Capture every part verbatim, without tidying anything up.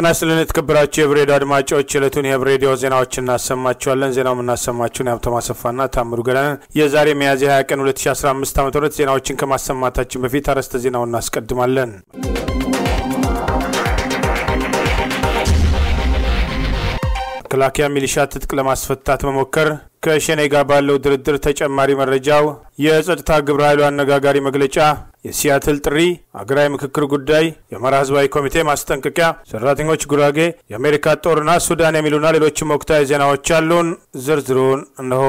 ተናስለን የተከበራችሁ የብሬድ አድማጮች የለቱን የብሬዲዮ ዜናዎችን እናሰማችኋለን። ዜናውን እናሰማችሁን ያብተማ ሰፋና ታምሩ ገላን የዛሬ ሚያዝያ ሃያ ቀን ሁለት ሺህ አስራ አምስት ዓ.ም ዜናዎችን ከማሰማታችን በፊት አርዕስተ ዜናውን እናስቀድማለን። መከላከያ ሚሊሻ ትጥቅ ለማስፈታት መሞከር ከሸኔ ጋር ባለው ድርድር ተጨማሪ መረጃው የጸጥታ ግብረ ኃይሉ አነጋጋሪ መግለጫ የሲያትል ጥሪ አገራዊ ምክክር ጉዳይ የአማራ ህዝባዊ ኮሚቴ ማስጠንቀቂያ ሰራተኞች ጉራጌ የአሜሪካ ጦርና ሱዳን የሚሉና ሌሎችም ወቅታዊ ዜናዎች አሉን። ዝርዝሩን እነሆ።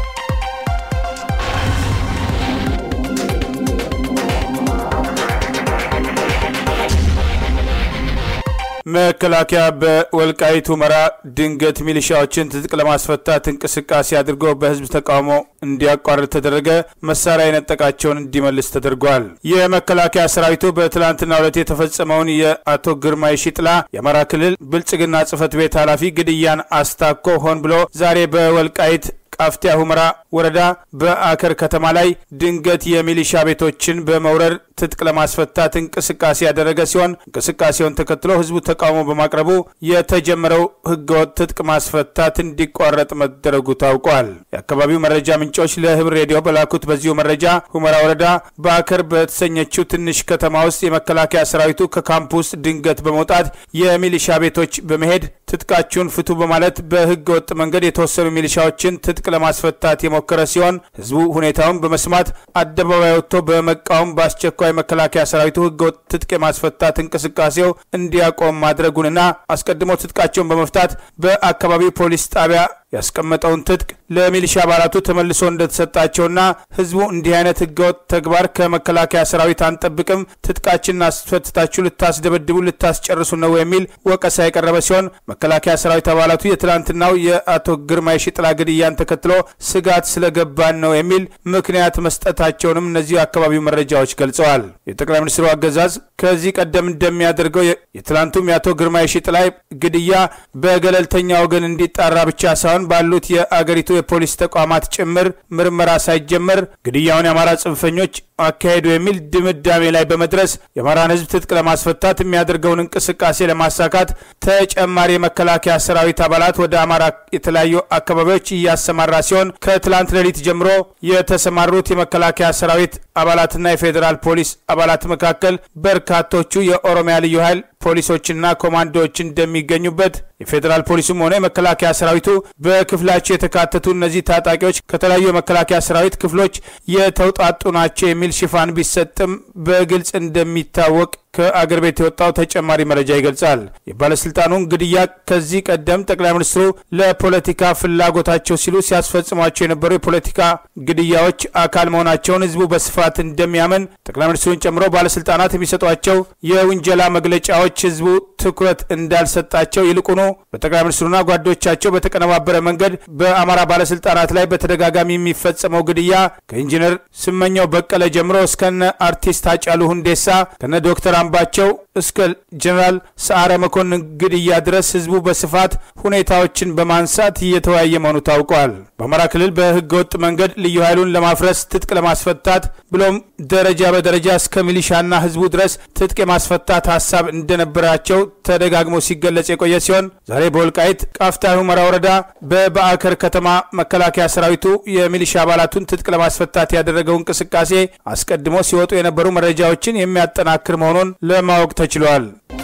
መከላከያ በወልቃይት ሁመራ ድንገት ሚሊሻዎችን ትጥቅ ለማስፈታት እንቅስቃሴ አድርጎ በህዝብ ተቃውሞ እንዲያቋርጥ ተደረገ። መሳሪያ የነጠቃቸውን እንዲመልስ ተደርጓል። የመከላከያ ሰራዊቱ በትላንትናው ዕለት የተፈጸመውን የአቶ ግርማይ ሽጥላ የአማራ ክልል ብልጽግና ጽህፈት ቤት ኃላፊ ግድያን አስታኮ ሆን ብሎ ዛሬ በወልቃይት ቃፍቲያ ሁመራ ወረዳ በአከር ከተማ ላይ ድንገት የሚሊሻ ቤቶችን በመውረር ትጥቅ ለማስፈታት እንቅስቃሴ ያደረገ ሲሆን እንቅስቃሴውን ተከትሎ ህዝቡ ተቃውሞ በማቅረቡ የተጀመረው ህገወጥ ትጥቅ ማስፈታት እንዲቋረጥ መደረጉ ታውቋል። የአካባቢው መረጃ ምንጮች ለህብር ሬዲዮ በላኩት በዚሁ መረጃ ሁመራ ወረዳ በአከር በተሰኘችው ትንሽ ከተማ ውስጥ የመከላከያ ሰራዊቱ ከካምፕስ ድንገት በመውጣት የሚሊሻ ቤቶች በመሄድ ትጥቃችሁን ፍቱ በማለት በህገወጥ መንገድ የተወሰኑ ሚሊሻዎችን ትጥቅ ለማስፈታት የሞከረ ሲሆን ህዝቡ ሁኔታውን በመስማት አደባባይ ወጥቶ በመቃወም በአስቸኳይ መከላከያ ሰራዊቱ ህገወጥ ትጥቅ የማስፈታት እንቅስቃሴው እንዲያቆም ማድረጉንና አስቀድሞ ትጥቃቸውን በመፍታት በአካባቢው ፖሊስ ጣቢያ ያስቀመጠውን ትጥቅ ለሚሊሻ አባላቱ ተመልሶ እንደተሰጣቸውና ህዝቡ እንዲህ አይነት ህገወጥ ተግባር ከመከላከያ ሰራዊት አንጠብቅም ትጥቃችንን አስፈትታችሁ ልታስደበድቡ ልታስጨርሱ ነው የሚል ወቀሳ የቀረበ ሲሆን መከላከያ ሰራዊት አባላቱ የትላንትናው የአቶ ግርማይ ሽጥላ ግድያን ተከትሎ ስጋት ስለገባን ነው የሚል ምክንያት መስጠታቸውንም እነዚህ አካባቢው መረጃዎች ገልጸዋል። የጠቅላይ ሚኒስትሩ አገዛዝ ከዚህ ቀደም እንደሚያደርገው የትላንቱም የአቶ ግርማይ ሽጥላ ግድያ በገለልተኛ ወገን እንዲጣራ ብቻ ሳይሆን ባሉት የአገሪቱ የፖሊስ ተቋማት ጭምር ምርመራ ሳይጀመር ግድያውን የአማራ ጽንፈኞች አካሄዱ የሚል ድምዳሜ ላይ በመድረስ የአማራን ህዝብ ትጥቅ ለማስፈታት የሚያደርገውን እንቅስቃሴ ለማሳካት ተጨማሪ የመከላከያ ሰራዊት አባላት ወደ አማራ የተለያዩ አካባቢዎች እያሰማራ ሲሆን ከትላንት ሌሊት ጀምሮ የተሰማሩት የመከላከያ ሰራዊት አባላትና የፌዴራል ፖሊስ አባላት መካከል በርካቶቹ የኦሮሚያ ልዩ ኃይል ፖሊሶችና ኮማንዶዎች እንደሚገኙበት የፌዴራል ፖሊስም ሆነ የመከላከያ ሰራዊቱ በክፍላቸው የተካተቱ እነዚህ ታጣቂዎች ከተለያዩ የመከላከያ ሰራዊት ክፍሎች የተውጣጡ ናቸው የሚል ሽፋን ቢሰጥም በግልጽ እንደሚታወቅ ከአገር ቤት የወጣው ተጨማሪ መረጃ ይገልጻል። የባለስልጣኑን ግድያ ከዚህ ቀደም ጠቅላይ ሚኒስትሩ ለፖለቲካ ፍላጎታቸው ሲሉ ሲያስፈጽሟቸው የነበሩ የፖለቲካ ግድያዎች አካል መሆናቸውን ህዝቡ በስፋት እንደሚያምን ጠቅላይ ሚኒስትሩን ጨምሮ ባለስልጣናት የሚሰጧቸው የውንጀላ መግለጫዎች ህዝቡ ትኩረት እንዳልሰጣቸው ይልቁኑ በጠቅላይ ሚኒስትሩና ጓዶቻቸው በተቀነባበረ መንገድ በአማራ ባለስልጣናት ላይ በተደጋጋሚ የሚፈጸመው ግድያ ከኢንጂነር ስመኛው በቀለ ጀምሮ እስከነ አርቲስት አጫሉ ሁንዴሳ ከነ ዶክተር አምባቸው እስከ ጀነራል ሰዓረ መኮንን ግድያ ድረስ ህዝቡ በስፋት ሁኔታዎችን በማንሳት እየተወያየ መሆኑ ታውቋል። በአማራ ክልል በህገወጥ መንገድ ልዩ ኃይሉን ለማፍረስ ትጥቅ ለማስፈታት ብሎም ደረጃ በደረጃ እስከ ሚሊሻና ህዝቡ ድረስ ትጥቅ የማስፈታት ሐሳብ እንደነበራቸው ተደጋግሞ ሲገለጽ የቆየ ሲሆን ዛሬ በወልቃይት ቃፍታ ሁመራ ወረዳ በበአከር ከተማ መከላከያ ሰራዊቱ የሚሊሻ አባላቱን ትጥቅ ለማስፈታት ያደረገው እንቅስቃሴ አስቀድሞ ሲወጡ የነበሩ መረጃዎችን የሚያጠናክር መሆኑን ለማወቅ ተችሏል።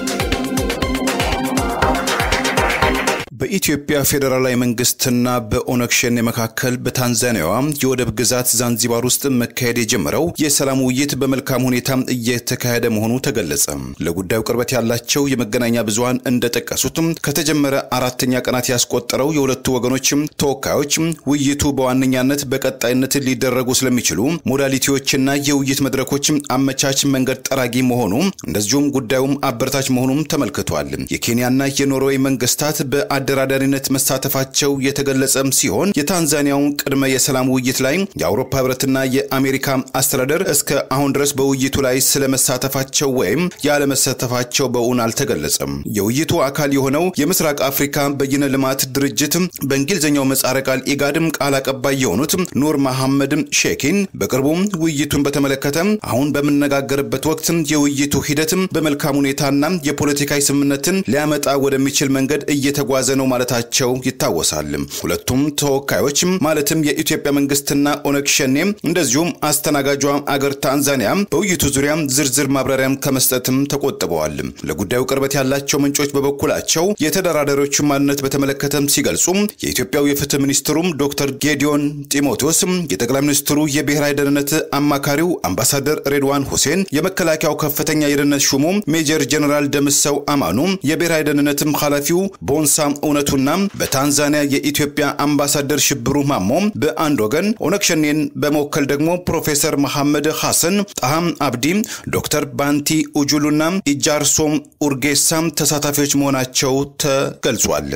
በኢትዮጵያ ፌደራላዊ መንግስትና በኦነግ ሸኔ መካከል በታንዛኒያዋ የወደብ ግዛት ዛንዚባር ውስጥ መካሄድ የጀመረው የሰላም ውይይት በመልካም ሁኔታ እየተካሄደ መሆኑ ተገለጸ። ለጉዳዩ ቅርበት ያላቸው የመገናኛ ብዙሃን እንደጠቀሱት ከተጀመረ አራተኛ ቀናት ያስቆጠረው የሁለቱ ወገኖች ተወካዮች ውይይቱ በዋነኛነት በቀጣይነት ሊደረጉ ስለሚችሉ ሞዳሊቲዎችና የውይይት መድረኮች አመቻች መንገድ ጠራጊ መሆኑ እንደዚሁም ጉዳዩም አበረታች መሆኑም ተመልክቷል። የኬንያና የኖርዌይ መንግስታት በአ በአደራዳሪነት መሳተፋቸው የተገለጸም ሲሆን የታንዛኒያውን ቅድመ የሰላም ውይይት ላይ የአውሮፓ ህብረትና የአሜሪካ አስተዳደር እስከ አሁን ድረስ በውይይቱ ላይ ስለመሳተፋቸው ወይም ያለመሳተፋቸው በእውን አልተገለጸም። የውይይቱ አካል የሆነው የምስራቅ አፍሪካ በይነ ልማት ድርጅት በእንግሊዝኛው ምህጻረ ቃል ኢጋድም ቃል አቀባይ የሆኑት ኑር መሐመድ ሼኪን በቅርቡ ውይይቱን በተመለከተ አሁን በመነጋገርበት ወቅት የውይይቱ ሂደት በመልካም ሁኔታና የፖለቲካዊ ስምምነትን ሊያመጣ ወደሚችል መንገድ እየተጓዘ ነው ማለታቸው ይታወሳል። ሁለቱም ተወካዮች ማለትም የኢትዮጵያ መንግስትና ኦነግ ሸኔ እንደዚሁም አስተናጋጇ አገር ታንዛኒያ በውይይቱ ዙሪያ ዝርዝር ማብራሪያም ከመስጠትም ተቆጥበዋል። ለጉዳዩ ቅርበት ያላቸው ምንጮች በበኩላቸው የተደራዳሪዎቹ ማንነት በተመለከተም ሲገልጹ የኢትዮጵያው የፍትህ ሚኒስትሩም ዶክተር ጌዲዮን ጢሞቴዎስ፣ የጠቅላይ ሚኒስትሩ የብሔራዊ ደህንነት አማካሪው አምባሳደር ሬድዋን ሁሴን፣ የመከላከያው ከፍተኛ የደህንነት ሹሙ ሜጀር ጀነራል ደምሰው አማኑ፣ የብሔራዊ ደህንነትም ኃላፊው ቦንሳ እውነቱና በታንዛኒያ የኢትዮጵያ አምባሳደር ሽብሩ ማሞ በአንድ ወገን፣ ኦነግ ሸኔን በመወከል ደግሞ ፕሮፌሰር መሐመድ ሐሰን፣ ጣሃም አብዲ፣ ዶክተር ባንቲ ኡጁሉና ኢጃርሶም ኡርጌሳም ተሳታፊዎች መሆናቸው ተገልጿል።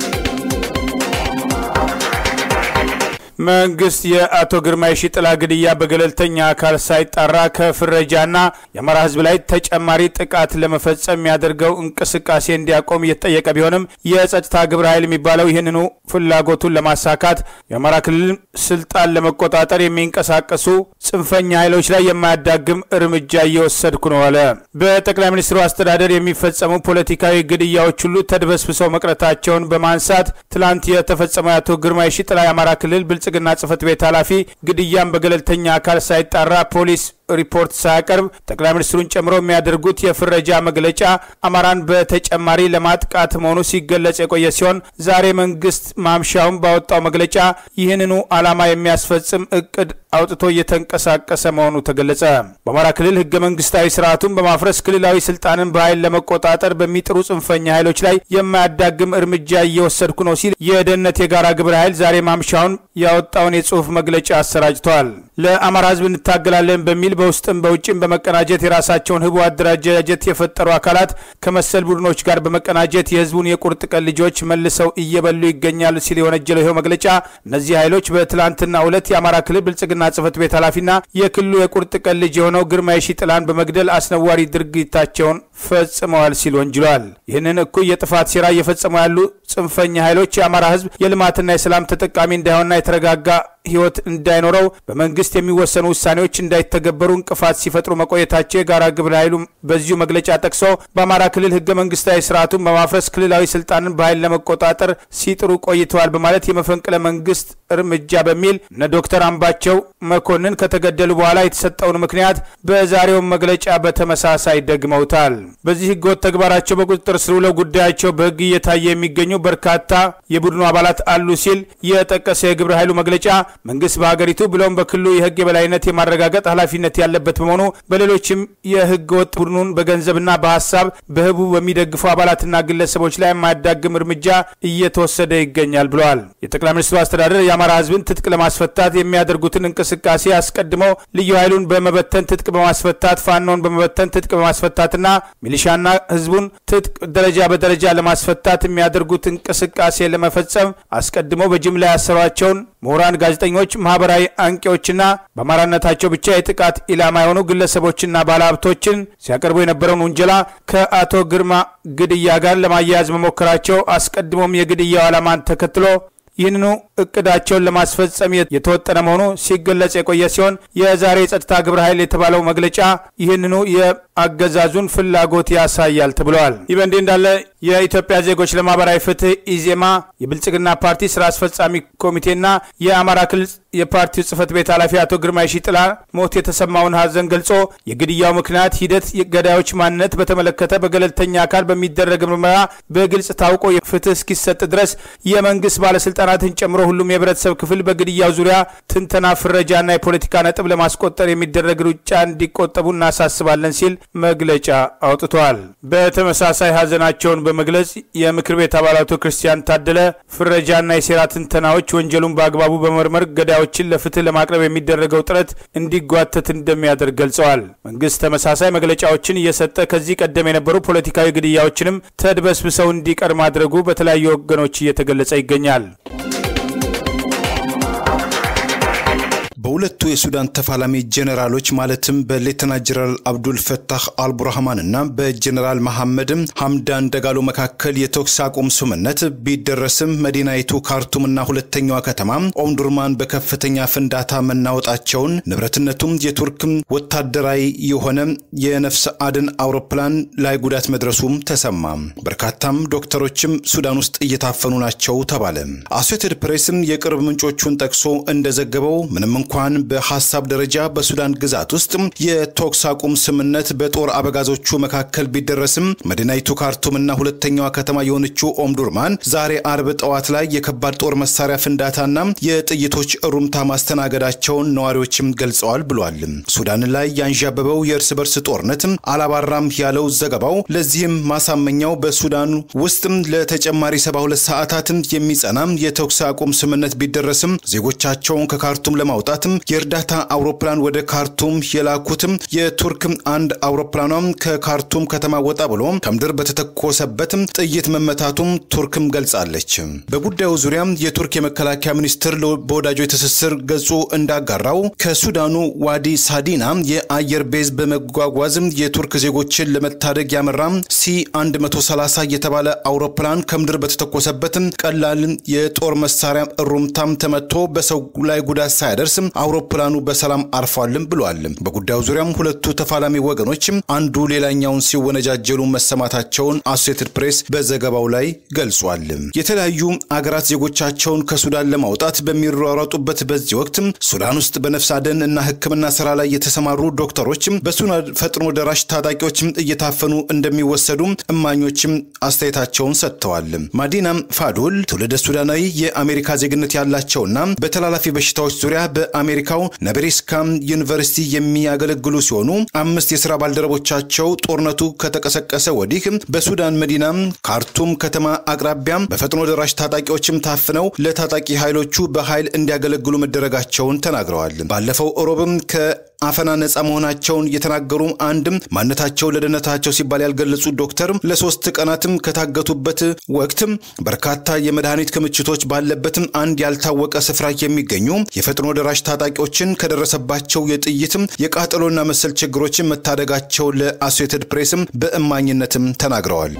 መንግስት የአቶ ግርማ የሺጥላ ግድያ በገለልተኛ አካል ሳይጣራ ከፍረጃና የአማራ ህዝብ ላይ ተጨማሪ ጥቃት ለመፈጸም የሚያደርገው እንቅስቃሴ እንዲያቆም እየተጠየቀ ቢሆንም የጸጥታ ግብረ ኃይል የሚባለው ይህንኑ ፍላጎቱን ለማሳካት የአማራ ክልል ስልጣን ለመቆጣጠር የሚንቀሳቀሱ ጽንፈኛ ኃይሎች ላይ የማያዳግም እርምጃ እየወሰድኩ ነው አለ። በጠቅላይ ሚኒስትሩ አስተዳደር የሚፈጸሙ ፖለቲካዊ ግድያዎች ሁሉ ተድበስብሰው መቅረታቸውን በማንሳት ትላንት የተፈጸመው የአቶ ግርማ የሺጥላ የአማራ ክልል ብልጽግና ጽፈት ቤት ኃላፊ ግድያም በገለልተኛ አካል ሳይጣራ ፖሊስ ሪፖርት ሳያቀርብ ጠቅላይ ሚኒስትሩን ጨምሮ የሚያደርጉት የፍረጃ መግለጫ አማራን በተጨማሪ ለማጥቃት መሆኑ ሲገለጽ የቆየ ሲሆን ዛሬ መንግስት ማምሻውን ባወጣው መግለጫ ይህንኑ ዓላማ የሚያስፈጽም እቅድ አውጥቶ እየተንቀሳቀሰ መሆኑ ተገለጸ። በአማራ ክልል ህገ መንግስታዊ ስርዓቱን በማፍረስ ክልላዊ ስልጣንን በኃይል ለመቆጣጠር በሚጥሩ ጽንፈኛ ኃይሎች ላይ የማያዳግም እርምጃ እየወሰድኩ ነው ሲል የደህንነት የጋራ ግብረ ኃይል ዛሬ ማምሻውን ያወጣውን የጽሁፍ መግለጫ አሰራጭቷል። ለአማራ ህዝብ እንታገላለን በሚል በውስጥም በውጭም በመቀናጀት የራሳቸውን ህቡ አደረጃጀት የፈጠሩ አካላት ከመሰል ቡድኖች ጋር በመቀናጀት የህዝቡን የቁርጥ ቀን ልጆች መልሰው እየበሉ ይገኛሉ ሲል የወነጀለው ይሄው መግለጫ እነዚህ ኃይሎች በትላንትና ሁለት የአማራ ክልል ብልጽግና ጽፈት ቤት ኃላፊና የክልሉ የቁርጥ ቀን ልጅ የሆነው ግርማ የሺጥላን በመግደል አስነዋሪ ድርጊታቸውን ፈጽመዋል ሲል ወንጅሏል። ይህንን እኩይ የጥፋት ሴራ እየፈጸሙ ያሉ ጽንፈኛ ኃይሎች የአማራ ህዝብ የልማትና የሰላም ተጠቃሚ እንዳይሆንና የተረጋጋ ህይወት እንዳይኖረው በመንግስት የሚወሰኑ ውሳኔዎች እንዳይተገበሩ እንቅፋት ሲፈጥሩ መቆየታቸው የጋራ ግብረ ኃይሉ በዚሁ መግለጫ ጠቅሶ በአማራ ክልል ህገ መንግስታዊ ስርዓቱን በማፍረስ ክልላዊ ስልጣንን በኃይል ለመቆጣጠር ሲጥሩ ቆይተዋል በማለት የመፈንቅለ መንግስት እርምጃ በሚል እነ ዶክተር አምባቸው መኮንን ከተገደሉ በኋላ የተሰጠውን ምክንያት በዛሬው መግለጫ በተመሳሳይ ደግመውታል። በዚህ ህገወጥ ተግባራቸው በቁጥጥር ስር ውለው ጉዳያቸው በህግ እየታየ የሚገኙ በርካታ የቡድኑ አባላት አሉ ሲል የጠቀሰ የግብረ ኃይሉ መግለጫ መንግስት በሀገሪቱ ብሎም በክልሉ የህግ የበላይነት የማረጋገጥ ኃላፊነት ያለበት በመሆኑ በሌሎችም የህገ ወጥ ቡድኑን በገንዘብና በሐሳብ በህቡ በሚደግፉ አባላትና ግለሰቦች ላይ የማያዳግም እርምጃ እየተወሰደ ይገኛል ብለዋል። የጠቅላይ ሚኒስትሩ አስተዳደር የአማራ ህዝብን ትጥቅ ለማስፈታት የሚያደርጉትን እንቅስቃሴ አስቀድሞ ልዩ ኃይሉን በመበተን ትጥቅ በማስፈታት ፋኖን በመበተን ትጥቅ በማስፈታትና ሚሊሻና ህዝቡን ትጥቅ ደረጃ በደረጃ ለማስፈታት የሚያደርጉት እንቅስቃሴ ለመፈጸም አስቀድሞ በጅምላ ያሰሯቸውን ምሁራን፣ ጋዜጠኞች፣ ማህበራዊ አንቂዎችና በአማራነታቸው ብቻ የጥቃት ኢላማ የሆኑ ግለሰቦችና ባለሀብቶችን ሲያቀርቡ የነበረውን ውንጀላ ከአቶ ግርማ ግድያ ጋር ለማያያዝ መሞከራቸው አስቀድሞም የግድያው ዓላማን ተከትሎ ይህንኑ እቅዳቸውን ለማስፈጸም የተወጠነ መሆኑ ሲገለጽ የቆየ ሲሆን የዛሬ የጸጥታ ግብረ ኃይል የተባለው መግለጫ ይህንኑ የአገዛዙን ፍላጎት ያሳያል ተብሏል። ይህ በእንዲህ እንዳለ የኢትዮጵያ ዜጎች ለማህበራዊ ፍትህ ኢዜማ የብልጽግና ፓርቲ ስራ አስፈጻሚ ኮሚቴና የአማራ ክልል የፓርቲው ጽፈት ቤት ኃላፊ አቶ ግርማ የሺጥላ ሞት የተሰማውን ሀዘን ገልጾ የግድያው ምክንያት ሂደት፣ የገዳዮች ማንነት በተመለከተ በገለልተኛ አካል በሚደረግ ምርመራ በግልጽ ታውቆ ፍትህ እስኪሰጥ ድረስ የመንግስት ባለስልጣናት ህፃናትን ጨምሮ ሁሉም የህብረተሰብ ክፍል በግድያው ዙሪያ ትንተና ፍረጃና የፖለቲካ ነጥብ ለማስቆጠር የሚደረግ ሩጫ እንዲቆጠቡ እናሳስባለን ሲል መግለጫ አውጥቷል። በተመሳሳይ ሀዘናቸውን በመግለጽ የምክር ቤት አባላቱ ክርስቲያን ታደለ ፍረጃና የሴራ ትንተናዎች ወንጀሉን በአግባቡ በመርመር ገዳዮችን ለፍትህ ለማቅረብ የሚደረገው ጥረት እንዲጓተት እንደሚያደርግ ገልጸዋል። መንግስት ተመሳሳይ መግለጫዎችን እየሰጠ ከዚህ ቀደም የነበሩ ፖለቲካዊ ግድያዎችንም ተድበስብሰው እንዲቀር ማድረጉ በተለያዩ ወገኖች እየተገለጸ ይገኛል። በሁለቱ የሱዳን ተፋላሚ ጄኔራሎች ማለትም በሌተና ጀነራል አብዱል ፈታህ አልቡርሃማን እና በጄኔራል መሐመድ ሐምዳን ደጋሎ መካከል የተኩስ አቁም ስምምነት ቢደረስም መዲናይቱ ካርቱምና ሁለተኛዋ ከተማ ኦምዱርማን በከፍተኛ ፍንዳታ መናወጣቸውን ንብረትነቱም የቱርክ ወታደራዊ የሆነ የነፍስ አድን አውሮፕላን ላይ ጉዳት መድረሱም ተሰማ። በርካታም ዶክተሮችም ሱዳን ውስጥ እየታፈኑ ናቸው ተባለ። አሶሴትድ ፕሬስም የቅርብ ምንጮቹን ጠቅሶ እንደዘገበው ምንም እንኳን በሐሳብ ደረጃ በሱዳን ግዛት ውስጥ የተኩስ አቁም ስምምነት በጦር አበጋዞቹ መካከል ቢደረስም መዲናይቱ ካርቱምና ሁለተኛዋ ከተማ የሆነችው ኦምዱርማን ዛሬ አርብ ጠዋት ላይ የከባድ ጦር መሳሪያ ፍንዳታና የጥይቶች ሩምታ ማስተናገዳቸውን ነዋሪዎችም ገልጸዋል ብሏል። ሱዳን ላይ ያንዣበበው የእርስ በርስ ጦርነት አላባራም ያለው ዘገባው ለዚህም ማሳመኛው በሱዳን ውስጥ ለተጨማሪ ሰባ ሁለት ሰዓታት የሚጸና የተኩስ አቁም ስምምነት ቢደረስም ዜጎቻቸውን ከካርቱም ለማውጣት የእርዳታ አውሮፕላን ወደ ካርቱም የላኩትም የቱርክ አንድ አውሮፕላኗም ከካርቱም ከተማ ወጣ ብሎ ከምድር በተተኮሰበት ጥይት መመታቱም ቱርክም ገልጻለች። በጉዳዩ ዙሪያ የቱርክ የመከላከያ ሚኒስትር በወዳጆ የተሰሰር ገጹ እንዳጋራው ከሱዳኑ ዋዲ ሳዲና የአየር ቤዝ በመጓጓዝ የቱርክ ዜጎችን ለመታደግ ያመራ ሲ one thirty የተባለ አውሮፕላን ከምድር በተተኮሰበት ቀላል የጦር መሳሪያ ሩምታም ተመቶ በሰው ላይ ጉዳት ሳይደርስ አውሮፕላኑ በሰላም አርፏልም ብሏል። በጉዳዩ ዙሪያም ሁለቱ ተፋላሚ ወገኖች አንዱ ሌላኛውን ሲወነጃጀሉ መሰማታቸውን አሶሴትድ ፕሬስ በዘገባው ላይ ገልጿል። የተለያዩ አገራት ዜጎቻቸውን ከሱዳን ለማውጣት በሚሯሯጡበት በዚህ ወቅት ሱዳን ውስጥ በነፍስ አድን እና ሕክምና ስራ ላይ የተሰማሩ ዶክተሮች በሱዳን ፈጥኖ ደራሽ ታጣቂዎች እየታፈኑ እንደሚወሰዱ እማኞችም አስተያየታቸውን ሰጥተዋል። ማዲና ፋዱል ትውልደ ሱዳናዊ የአሜሪካ ዜግነት ያላቸውና በተላላፊ በሽታዎች ዙሪያ በአሜሪካው ነብራስካ ዩኒቨርሲቲ የሚያገለግሉ ሲሆኑ አምስት የሥራ ባልደረቦቻቸው ጦርነቱ ከተቀሰቀሰ ወዲህ በሱዳን መዲና ካርቱም ከተማ አቅራቢያ በፈጥኖ ደራሽ ታጣቂዎችም ታፍነው ለታጣቂ ኃይሎቹ በኃይል እንዲያገለግሉ መደረጋቸውን ተናግረዋል። ባለፈው ኦሮብም ከአፈና ነፃ መሆናቸውን የተናገሩ አንድም ማንነታቸው ለደህንነታቸው ሲባል ያልገለጹ ዶክተር ለሶስት ቀናትም ከታገቱበት ወቅት በርካታ የመድኃኒት ክምችቶች ባለበት አንድ ያልታወቀ ስፍራ የሚገኙ የፈጥኖ ደራሽ ታጣቂዎችን ከደረሰባቸው የጥይትም የቃጠሎና መሰል ችግሮችን መታደጋቸው ለአሶሴትድ ፕሬስም በእማኝነትም ተናግረዋል።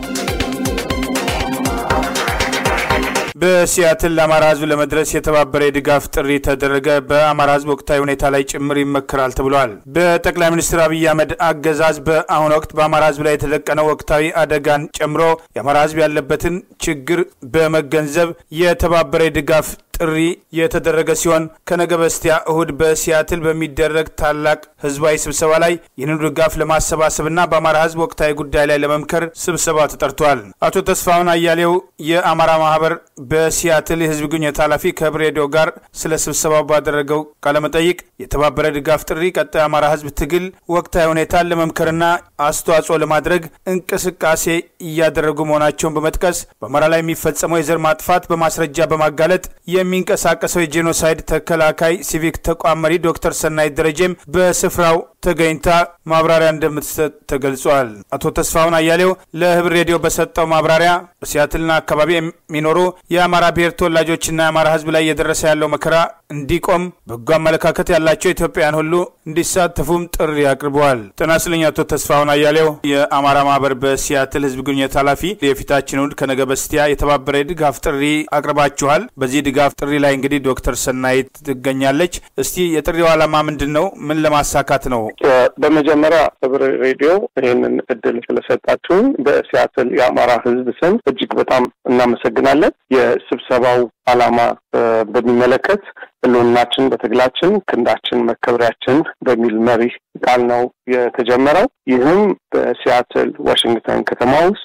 በሲያትል ለአማራ ህዝብ ለመድረስ የተባበረ ድጋፍ ጥሪ ተደረገ። በአማራ ህዝብ ወቅታዊ ሁኔታ ላይ ጭምር ይመከራል ተብሏል። በጠቅላይ ሚኒስትር አብይ አህመድ አገዛዝ በአሁኑ ወቅት በአማራ ህዝብ ላይ የተደቀነው ወቅታዊ አደጋን ጨምሮ የአማራ ህዝብ ያለበትን ችግር በመገንዘብ የተባበረ ድጋፍ ጥሪ የተደረገ ሲሆን ከነገ በስቲያ እሁድ በሲያትል በሚደረግ ታላቅ ህዝባዊ ስብሰባ ላይ ይህንን ድጋፍ ለማሰባሰብና በአማራ ህዝብ ወቅታዊ ጉዳይ ላይ ለመምከር ስብሰባ ተጠርቷል። አቶ ተስፋውን አያሌው የአማራ ማህበር በሲያትል የህዝብ ግንኙነት ኃላፊ ከብሬዲዮ ጋር ስለ ስብሰባው ባደረገው ቃለ መጠይቅ የተባበረ ድጋፍ ጥሪ ቀጣይ አማራ ህዝብ ትግል ወቅታዊ ሁኔታን ለመምከርና አስተዋጽኦ ለማድረግ እንቅስቃሴ እያደረጉ መሆናቸውን በመጥቀስ በአማራ ላይ የሚፈጸመው የዘር ማጥፋት በማስረጃ በማጋለጥ የሚንቀሳቀሰው የጄኖሳይድ ተከላካይ ሲቪክ ተቋም መሪ ዶክተር ሰናይት ደረጀም በስፍራው ተገኝታ ማብራሪያ እንደምትሰጥ ተገልጿል። አቶ ተስፋውን አያሌው ለህብር ሬዲዮ በሰጠው ማብራሪያ በሲያትልና አካባቢ የሚኖሩ የአማራ ብሔር ተወላጆችና የአማራ ህዝብ ላይ እየደረሰ ያለው መከራ እንዲቆም በጎ አመለካከት ያላቸው ኢትዮጵያውያን ሁሉ እንዲሳተፉም ጥሪ አቅርበዋል። ጤና ይስጥልኝ አቶ ተስፋውን አያሌው የአማራ ማህበር በሲያትል ህዝብ ግንኙነት ኃላፊ፣ የፊታችን እሁድ ከነገ በስቲያ የተባበረ ድጋፍ ጥሪ አቅርባችኋል። በዚህ ድጋፍ ጥሪ ላይ እንግዲህ ዶክተር ሰናይት ትገኛለች። እስቲ የጥሪው ዓላማ ምንድነው? ምን ለማሳካት ነው? በመጀመሪያ ህብር ሬዲዮ ይህንን እድል ስለሰጣችሁ በሲያትል የአማራ ህዝብ ስም እጅግ በጣም እናመሰግናለን። የስብሰባው ዓላማ በሚመለከት ህልውናችን በትግላችን ክንዳችን መከብሪያችን በሚል መሪ ቃል ነው የተጀመረው። ይህም በሲያትል ዋሽንግተን ከተማ ውስጥ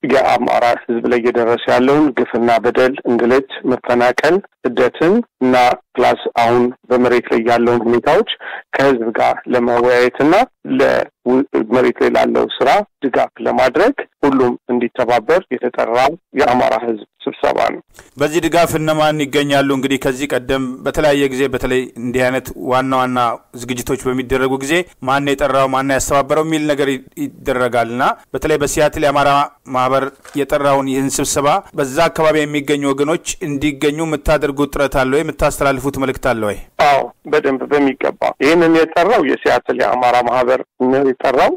የአማራ ህዝብ ላይ እየደረሰ ያለውን ግፍና በደል፣ እንግልት፣ መፈናቀል፣ ስደትን እና ፕላስ አሁን በመሬት ላይ ያለውን ሁኔታዎች ከህዝብ ጋር ለመወያየትና ለመሬት ላይ ላለው ስራ ድጋፍ ለማድረግ ሁሉም እንዲተባበር የተጠራው የአማራ ህዝብ ስብሰባ ነው። በዚህ ድጋፍ እነማን ይገኛሉ? እንግዲህ ከዚህ ቀደም በተለያየ ጊዜ በተለይ እንዲህ አይነት ዋና ዋና ዝግጅቶች በሚደረጉ ጊዜ ማን የጠራው ማን ያስተባበረው የሚል ነገር ይደረጋልና በተለይ በሲያትል የአማራ ማህበር የጠራውን ይህን ስብሰባ በዛ አካባቢ የሚገኙ ወገኖች እንዲገኙ የምታደርጉት ጥረት አለ ወይ? የምታስተላልፉት መልእክት አለ ወይ? አዎ በደንብ በሚገባ ይህንን የጠራው የሲያትል የአማራ ማህበር ነው የጠራው።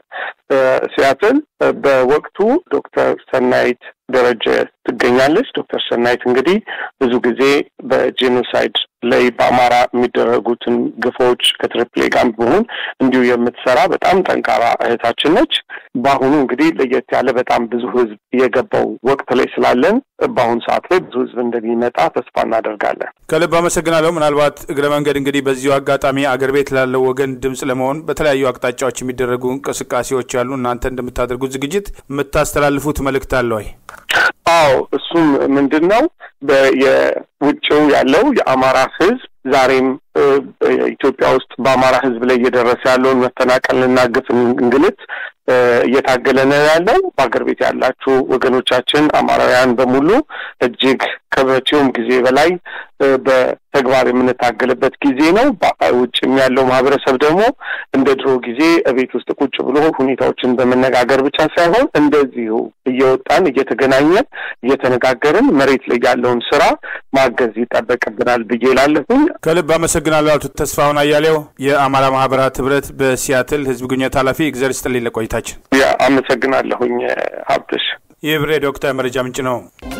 በሲያትል በወቅቱ ዶክተር ሰናይት ደረጀ ትገኛለች። ዶክተር ሰናይት እንግዲህ ብዙ ጊዜ በጄኖሳይድ ላይ በአማራ የሚደረጉትን ግፎች ከትሪፕሌ ጋር በመሆን እንዲሁ የምትሰራ በጣም ጠንካራ እህታችን ነች። በአሁኑ እንግዲህ ለየት ያለ በጣም ብዙ ህዝብ የገባው ወቅት ላይ ስላለን በአሁኑ ሰዓት ላይ ብዙ ህዝብ እንደሚመጣ ተስፋ እናደርጋለን። ከልብ አመሰግናለሁ። ምናልባት እግረ መንገድ እንግዲህ በዚሁ አጋጣሚ አገር ቤት ላለው ወገን ድምጽ ለመሆን በተለያዩ አቅጣጫዎች የሚደረጉ እንቅስቃሴዎች ያሉ እናንተ እንደምታደርጉት ዝግጅት የምታስተላልፉት መልእክት አለ ወይ? አዎ እሱም ምንድነው በየውጭው ያለው የአማራ ህዝብ ዛሬም ኢትዮጵያ ውስጥ በአማራ ህዝብ ላይ እየደረሰ ያለውን መፈናቀልና ግፍ እንግልት እየታገለ ነው ያለው። በአገር ቤት ያላችሁ ወገኖቻችን አማራውያን በሙሉ እጅግ ከመቼውም ጊዜ በላይ በተግባር የምንታገልበት ጊዜ ነው። በውጭም ያለው ማህበረሰብ ደግሞ እንደ ድሮ ጊዜ እቤት ውስጥ ቁጭ ብሎ ሁኔታዎችን በመነጋገር ብቻ ሳይሆን እንደዚሁ እየወጣን እየተገናኘን እየተነጋገርን መሬት ላይ ያለውን ስራ ማገዝ ይጠበቅብናል ብዬ እላለሁኝ። ከልብ አመሰግናለሁ አቶ ተስፋውን አያሌው የአማራ ማህበራት ህብረት በሲያትል ህዝብ ግንኙነት ኃላፊ። እግዚአብሔር ይስጥልኝ ለቆይታችን። ያ አመሰግናለሁኝ ሀብትሽ። የብሬ ዶክተር መረጃ ምንጭ ነው።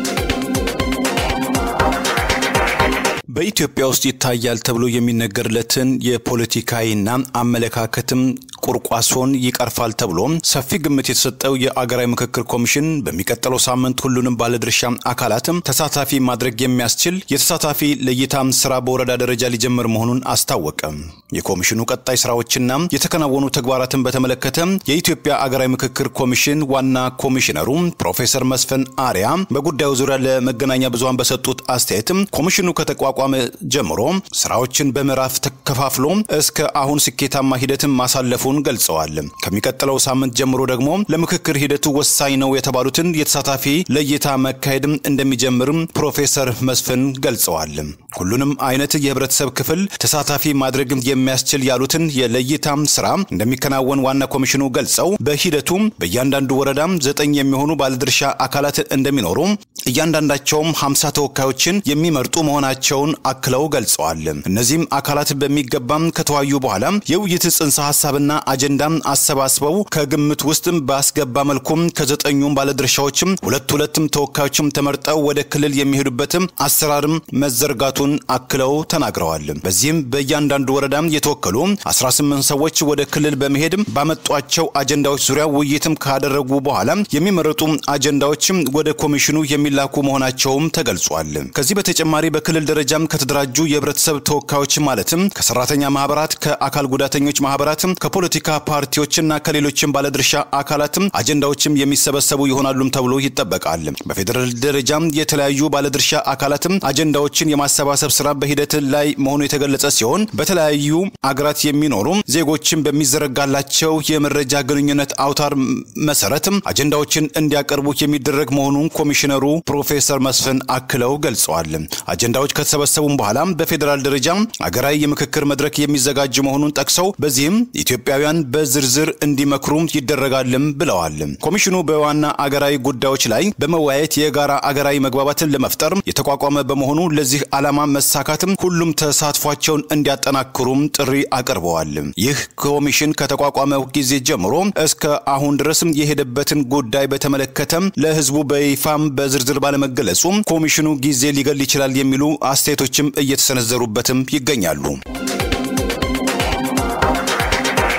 በኢትዮጵያ ውስጥ ይታያል ተብሎ የሚነገርለትን የፖለቲካዊና አመለካከትም ቁርቋሶን ይቀርፋል ተብሎ ሰፊ ግምት የተሰጠው የአገራዊ ምክክር ኮሚሽን በሚቀጥለው ሳምንት ሁሉንም ባለድርሻ አካላትም ተሳታፊ ማድረግ የሚያስችል የተሳታፊ ለይታም ስራ በወረዳ ደረጃ ሊጀምር መሆኑን አስታወቀ። የኮሚሽኑ ቀጣይ ስራዎችና የተከናወኑ ተግባራትን በተመለከተ የኢትዮጵያ አገራዊ ምክክር ኮሚሽን ዋና ኮሚሽነሩ ፕሮፌሰር መስፍን አሪያ በጉዳዩ ዙሪያ ለመገናኛ ብዙሃን በሰጡት አስተያየትም ኮሚሽኑ ከተቋቋመ ጀምሮ ስራዎችን በመራፍ ተከፋፍሎ እስከ አሁን ስኬታማ ሂደትን ማሳለፉን ገልጸዋል። ከሚቀጥለው ሳምንት ጀምሮ ደግሞ ለምክክር ሂደቱ ወሳኝ ነው የተባሉትን የተሳታፊ ለይታ መካሄድም እንደሚጀምር ፕሮፌሰር መስፍን ገልጸዋል። ሁሉንም አይነት የህብረተሰብ ክፍል ተሳታፊ ማድረግ የሚያስችል ያሉትን የለይታ ስራ እንደሚከናወን ዋና ኮሚሽኑ ገልጸው በሂደቱ በእያንዳንዱ ወረዳ ዘጠኝ የሚሆኑ ባለድርሻ አካላት እንደሚኖሩ እያንዳንዳቸውም ሀምሳ ተወካዮችን የሚመርጡ መሆናቸውን አክለው ገልጸዋል። እነዚህም አካላት በሚገባም ከተወያዩ በኋላ የውይይት ጽንሰ ሐሳብና አጀንዳም አሰባስበው ከግምት ውስጥ ባስገባ መልኩም ከዘጠኙም ባለድርሻዎችም ሁለት ሁለትም ተወካዮችም ተመርጠው ወደ ክልል የሚሄዱበትም አሰራርም መዘርጋቱን አክለው ተናግረዋል። በዚህም በእያንዳንዱ ወረዳም የተወከሉ አስራ ስምንት ሰዎች ወደ ክልል በመሄድ ባመጧቸው አጀንዳዎች ዙሪያ ውይይትም ካደረጉ በኋላ የሚመረጡ አጀንዳዎችም ወደ ኮሚሽኑ የሚላኩ መሆናቸውም ተገልጿል። ከዚህ በተጨማሪ በክልል ደረጃም ከተደራጁ የህብረተሰብ ተወካዮች ማለትም ከሰራተኛ ማህበራት፣ ከአካል ጉዳተኞች ማህበራት፣ ከፖለቲካ ፓርቲዎችና ከሌሎችም ባለድርሻ አካላትም አጀንዳዎችም የሚሰበሰቡ ይሆናሉም ተብሎ ይጠበቃል። በፌደራል ደረጃም የተለያዩ ባለድርሻ አካላትም አጀንዳዎችን የማሰባሰብ ስራ በሂደት ላይ መሆኑ የተገለጸ ሲሆን በተለያዩ አገራት የሚኖሩ ዜጎችን በሚዘረጋላቸው የመረጃ ግንኙነት አውታር መሰረትም አጀንዳዎችን እንዲያቀርቡ የሚደረግ መሆኑን ኮሚሽነሩ ፕሮፌሰር መስፍን አክለው ገልጸዋል። አጀንዳዎች ከተሰበሰቡም በኋላ በፌደራል ደረጃ አገራዊ የምክክር መድረክ የሚዘጋጅ መሆኑን ጠቅሰው በዚህም ኢትዮጵያውያን በዝርዝር እንዲመክሩ ይደረጋልም ብለዋል። ኮሚሽኑ በዋና አገራዊ ጉዳዮች ላይ በመወያየት የጋራ አገራዊ መግባባትን ለመፍጠር የተቋቋመ በመሆኑ ለዚህ ዓላማ መሳካትም ሁሉም ተሳትፏቸውን እንዲያጠናክሩም ጥሪ አቀርበዋል። ይህ ኮሚሽን ከተቋቋመው ጊዜ ጀምሮ እስከ አሁን ድረስም የሄደበትን ጉዳይ በተመለከተም ለህዝቡ በይፋም በዝርዝር ባለመገለጹ ኮሚሽኑ ጊዜ ሊገል ይችላል የሚሉ አስተያየቶችም እየተሰነዘሩበትም ይገኛሉ።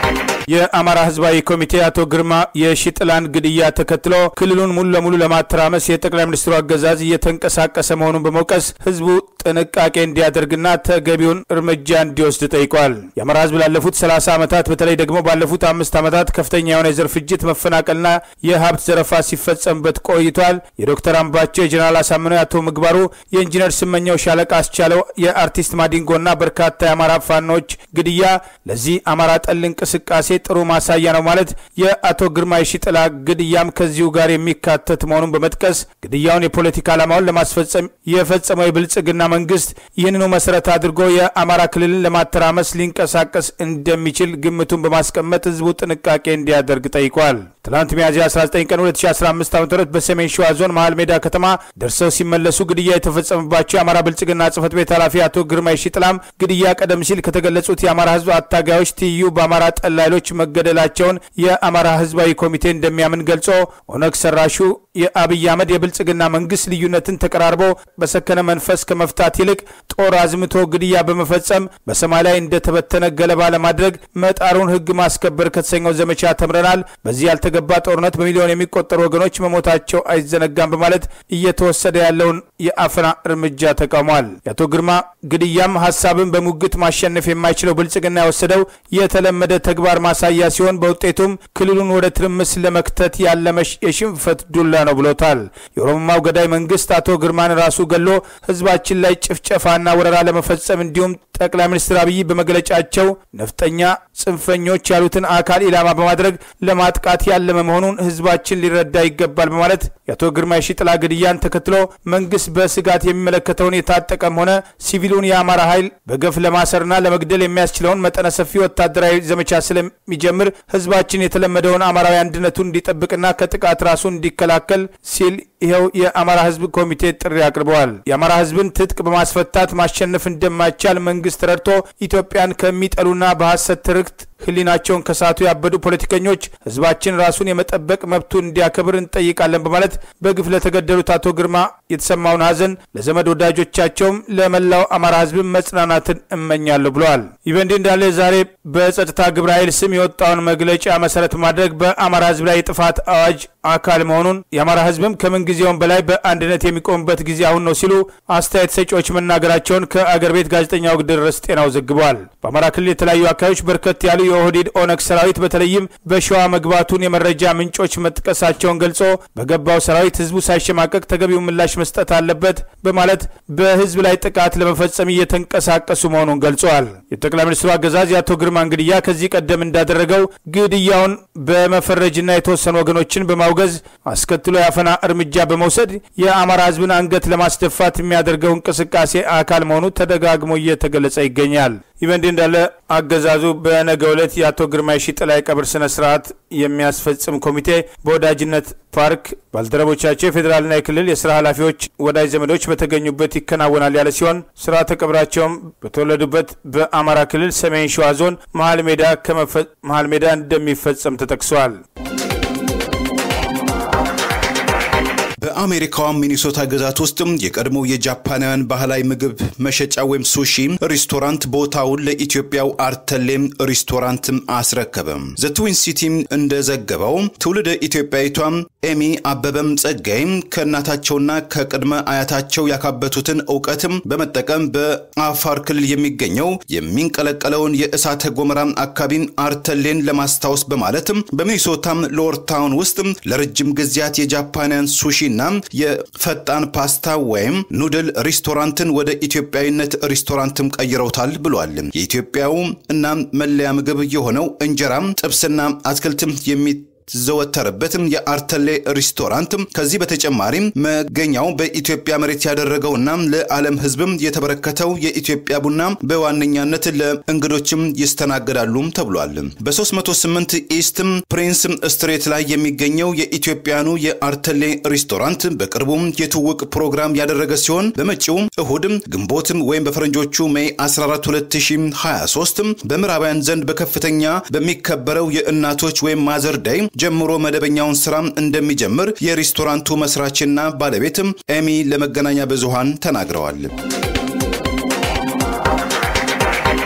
የአማራ ህዝባዊ ኮሚቴ አቶ ግርማ የሺጥላን ግድያ ተከትሎ ክልሉን ሙሉ ለሙሉ ለማተራመስ የጠቅላይ ሚኒስትሩ አገዛዝ እየተንቀሳቀሰ መሆኑን በመውቀስ ህዝቡ ጥንቃቄ እንዲያደርግና ተገቢውን እርምጃ እንዲወስድ ጠይቋል። የአማራ ህዝብ ላለፉት ሰላሳ ዓመታት በተለይ ደግሞ ባለፉት አምስት ዓመታት ከፍተኛ የሆነ የዘር ፍጅት፣ መፈናቀልና የሀብት ዘረፋ ሲፈጸምበት ቆይቷል። የዶክተር አምባቸው፣ የጀነራል አሳምነው፣ የአቶ ምግባሩ፣ የኢንጂነር ስመኛው፣ ሻለቃ አስቻለው፣ የአርቲስት ማዲንጎና በርካታ የአማራ ፋኖች ግድያ ለዚህ አማራ ጠል እንቅስቃሴ ጥሩ ማሳያ ነው ማለት የአቶ ግርማ የሺጥላ ግድያም ከዚሁ ጋር የሚካተት መሆኑን በመጥቀስ ግድያውን የፖለቲካ ዓላማውን ለማስፈጸም የፈጸመው የብልጽግና መንግስት ይህንኑ መሰረት አድርጎ የአማራ ክልልን ለማተራመስ ሊንቀሳቀስ እንደሚችል ግምቱን በማስቀመጥ ህዝቡ ጥንቃቄ እንዲያደርግ ጠይቋል። ትላንት ሚያዝያ አስራ ዘጠኝ ቀን ሁለት ሺህ አስራ አምስት ዓ.ም በሰሜን ሸዋ ዞን መሃል ሜዳ ከተማ ደርሰው ሲመለሱ ግድያ የተፈጸመባቸው የአማራ ብልጽግና ጽህፈት ቤት ኃላፊ አቶ ግርማ የሺጥላም ግድያ ቀደም ሲል ከተገለጹት የአማራ ህዝብ አታጋዮች ትይዩ በአማራ ጠላይሎች መገደላቸውን የአማራ ህዝባዊ ኮሚቴ እንደሚያምን ገልጾ ኦነግ ሰራሹ የአብይ አህመድ የብልጽግና መንግስት ልዩነትን ተቀራርቦ በሰከነ መንፈስ ከመፍታት ይልቅ ጦር አዝምቶ ግድያ በመፈጸም በሰማይ ላይ እንደተበተነ ገለባ ለማድረግ መጣሩን ህግ ማስከበር ከተሰኘው ዘመቻ ተምረናል። በዚህ ያልተገባ ጦርነት በሚሊዮን የሚቆጠሩ ወገኖች መሞታቸው አይዘነጋም በማለት እየተወሰደ ያለውን የአፈና እርምጃ ተቃውሟል። የአቶ ግርማ ግድያም ሐሳብን በሙግት ማሸነፍ የማይችለው ብልጽግና የወሰደው የተለመደ ተግባር ማሳያ ሲሆን በውጤቱም ክልሉን ወደ ትርምስ ለመክተት ያለመ የሽንፈት ዱላ ነው ብሎታል። የኦሮሞማው ገዳይ መንግስት አቶ ግርማን ራሱ ገሎ ህዝባችን ላይ ጭፍጨፋና ወረራ ለመፈጸም እንዲሁም ጠቅላይ ሚኒስትር አብይ በመግለጫቸው ነፍጠኛ ጽንፈኞች ያሉትን አካል ኢላማ በማድረግ ለማጥቃት ያለመ መሆኑን ህዝባችን ሊረዳ ይገባል በማለት የአቶ ግርማ የሺጥላ ግድያን ተከትሎ መንግስት በስጋት የሚመለከተውን የታጠቀም ሆነ ሲቪሉን የአማራ ኃይል በገፍ ለማሰርና ለመግደል የሚያስችለውን መጠነ ሰፊ ወታደራዊ ዘመቻ ስለሚጀምር ህዝባችን የተለመደውን አማራዊ አንድነቱን እንዲጠብቅና ከጥቃት ራሱን እንዲከላከል ሲል ይሄው የአማራ ህዝብ ኮሚቴ ጥሪ አቅርበዋል። የአማራ ህዝብን ትጥቅ በማስፈታት ማሸነፍ እንደማይቻል መንግስት ረድቶ ኢትዮጵያን ከሚጠሉና በሐሰት ትርክት ህሊናቸውን ከሳቱ ያበዱ ፖለቲከኞች ህዝባችን ራሱን የመጠበቅ መብቱን እንዲያከብር እንጠይቃለን በማለት በግፍ ለተገደሉት አቶ ግርማ የተሰማውን ሐዘን ለዘመድ ወዳጆቻቸውም ለመላው አማራ ህዝብ መጽናናትን እመኛለሁ ብለዋል። ይህ በእንዲህ እንዳለ ዛሬ በጸጥታ ግብረ ኃይል ስም የወጣውን መግለጫ መሰረት ማድረግ በአማራ ህዝብ ላይ የጥፋት አዋጅ አካል መሆኑን የአማራ ህዝብም ከምን ጊዜውም በላይ በአንድነት የሚቆምበት ጊዜ አሁን ነው ሲሉ አስተያየት ሰጪዎች መናገራቸውን ከአገር ቤት ጋዜጠኛው ድረስ ጤናው ዘግቧል። በአማራ ክልል የተለያዩ አካባቢዎች በርከት ያሉ የኦህዴድ ኦነግ ሰራዊት በተለይም በሸዋ መግባቱን የመረጃ ምንጮች መጥቀሳቸውን ገልጾ በገባው ሰራዊት ህዝቡ ሳይሸማቀቅ ተገቢው ምላሽ መስጠት አለበት በማለት በህዝብ ላይ ጥቃት ለመፈጸም እየተንቀሳቀሱ መሆኑን ገልጿል። የጠቅላይ ሚኒስትሩ አገዛዝ የአቶ ግርማን ግድያ ከዚህ ቀደም እንዳደረገው ግድያውን በመፈረጅና የተወሰኑ ወገኖችን በማውገዝ አስከትሎ ያፈና እርምጃ በመውሰድ የአማራ ህዝብን አንገት ለማስደፋት የሚያደርገው እንቅስቃሴ አካል መሆኑ ተደጋግሞ እየተገለጸ ይገኛል። ይህ በእንዲህ እንዳለ አገዛዙ በነገው ዕለት የአቶ ግርማ የሺጥላ የቀብር ስነ ስርዓት የሚያስፈጽም ኮሚቴ በወዳጅነት ፓርክ ባልደረቦቻቸው የፌዴራልና የክልል የስራ ኃላፊዎች፣ ወዳጅ ዘመዶች በተገኙበት ይከናወናል ያለ ሲሆን ስርዓተ ቀብራቸውም በተወለዱበት በአማራ ክልል ሰሜን ሸዋ ዞን መሃል ሜዳ መሃል ሜዳ እንደሚፈጸም ተጠቅሷል። በአሜሪካዋ ሚኒሶታ ግዛት ውስጥ የቀድሞው የጃፓናውያን ባህላዊ ምግብ መሸጫ ወይም ሱሺ ሬስቶራንት ቦታውን ለኢትዮጵያው አርተሌም ሬስቶራንት አስረከበ። ዘ ትዊን ሲቲ እንደዘገበው ትውልደ ኢትዮጵያዊቷ ኤሚ አበበም ጸጋይ ከእናታቸውና ከቅድመ አያታቸው ያካበቱትን ዕውቀት በመጠቀም በአፋር ክልል የሚገኘው የሚንቀለቀለውን የእሳተ ገሞራ አካባቢን አርተሌን ለማስታወስ በማለት በሚኒሶታ ሎወር ታውን ውስጥ ለረጅም ጊዜያት የጃፓናውያን ሱሺ እና የፈጣን ፓስታ ወይም ኑድል ሬስቶራንትን ወደ ኢትዮጵያዊነት ሬስቶራንትም ቀይረውታል ብሏል። የኢትዮጵያው እና መለያ ምግብ የሆነው እንጀራም ጥብስና አትክልትም የሚ ዘወተረበትም የአርተሌ ሬስቶራንት ከዚህ በተጨማሪም መገኛው በኢትዮጵያ መሬት ያደረገውና ለዓለም ህዝብም የተበረከተው የኢትዮጵያ ቡና በዋነኛነት ለእንግዶችም ይስተናገዳሉ ተብሏል። በ308 ኢስት ፕሪንስ ስትሬት ላይ የሚገኘው የኢትዮጵያኑ የአርተሌ ሬስቶራንት በቅርቡ የትውውቅ ፕሮግራም ያደረገ ሲሆን በመጪው እሁድ ግንቦት ወይም በፈረንጆቹ ሜይ አስራ አራት ሁለት ሺህ ሃያ ሶስት በምዕራባውያን ዘንድ በከፍተኛ በሚከበረው የእናቶች ወይም ማዘር ዴይ ጀምሮ መደበኛውን ስራ እንደሚጀምር የሬስቶራንቱ መስራችና ባለቤት ኤሚ ለመገናኛ ብዙሃን ተናግረዋል።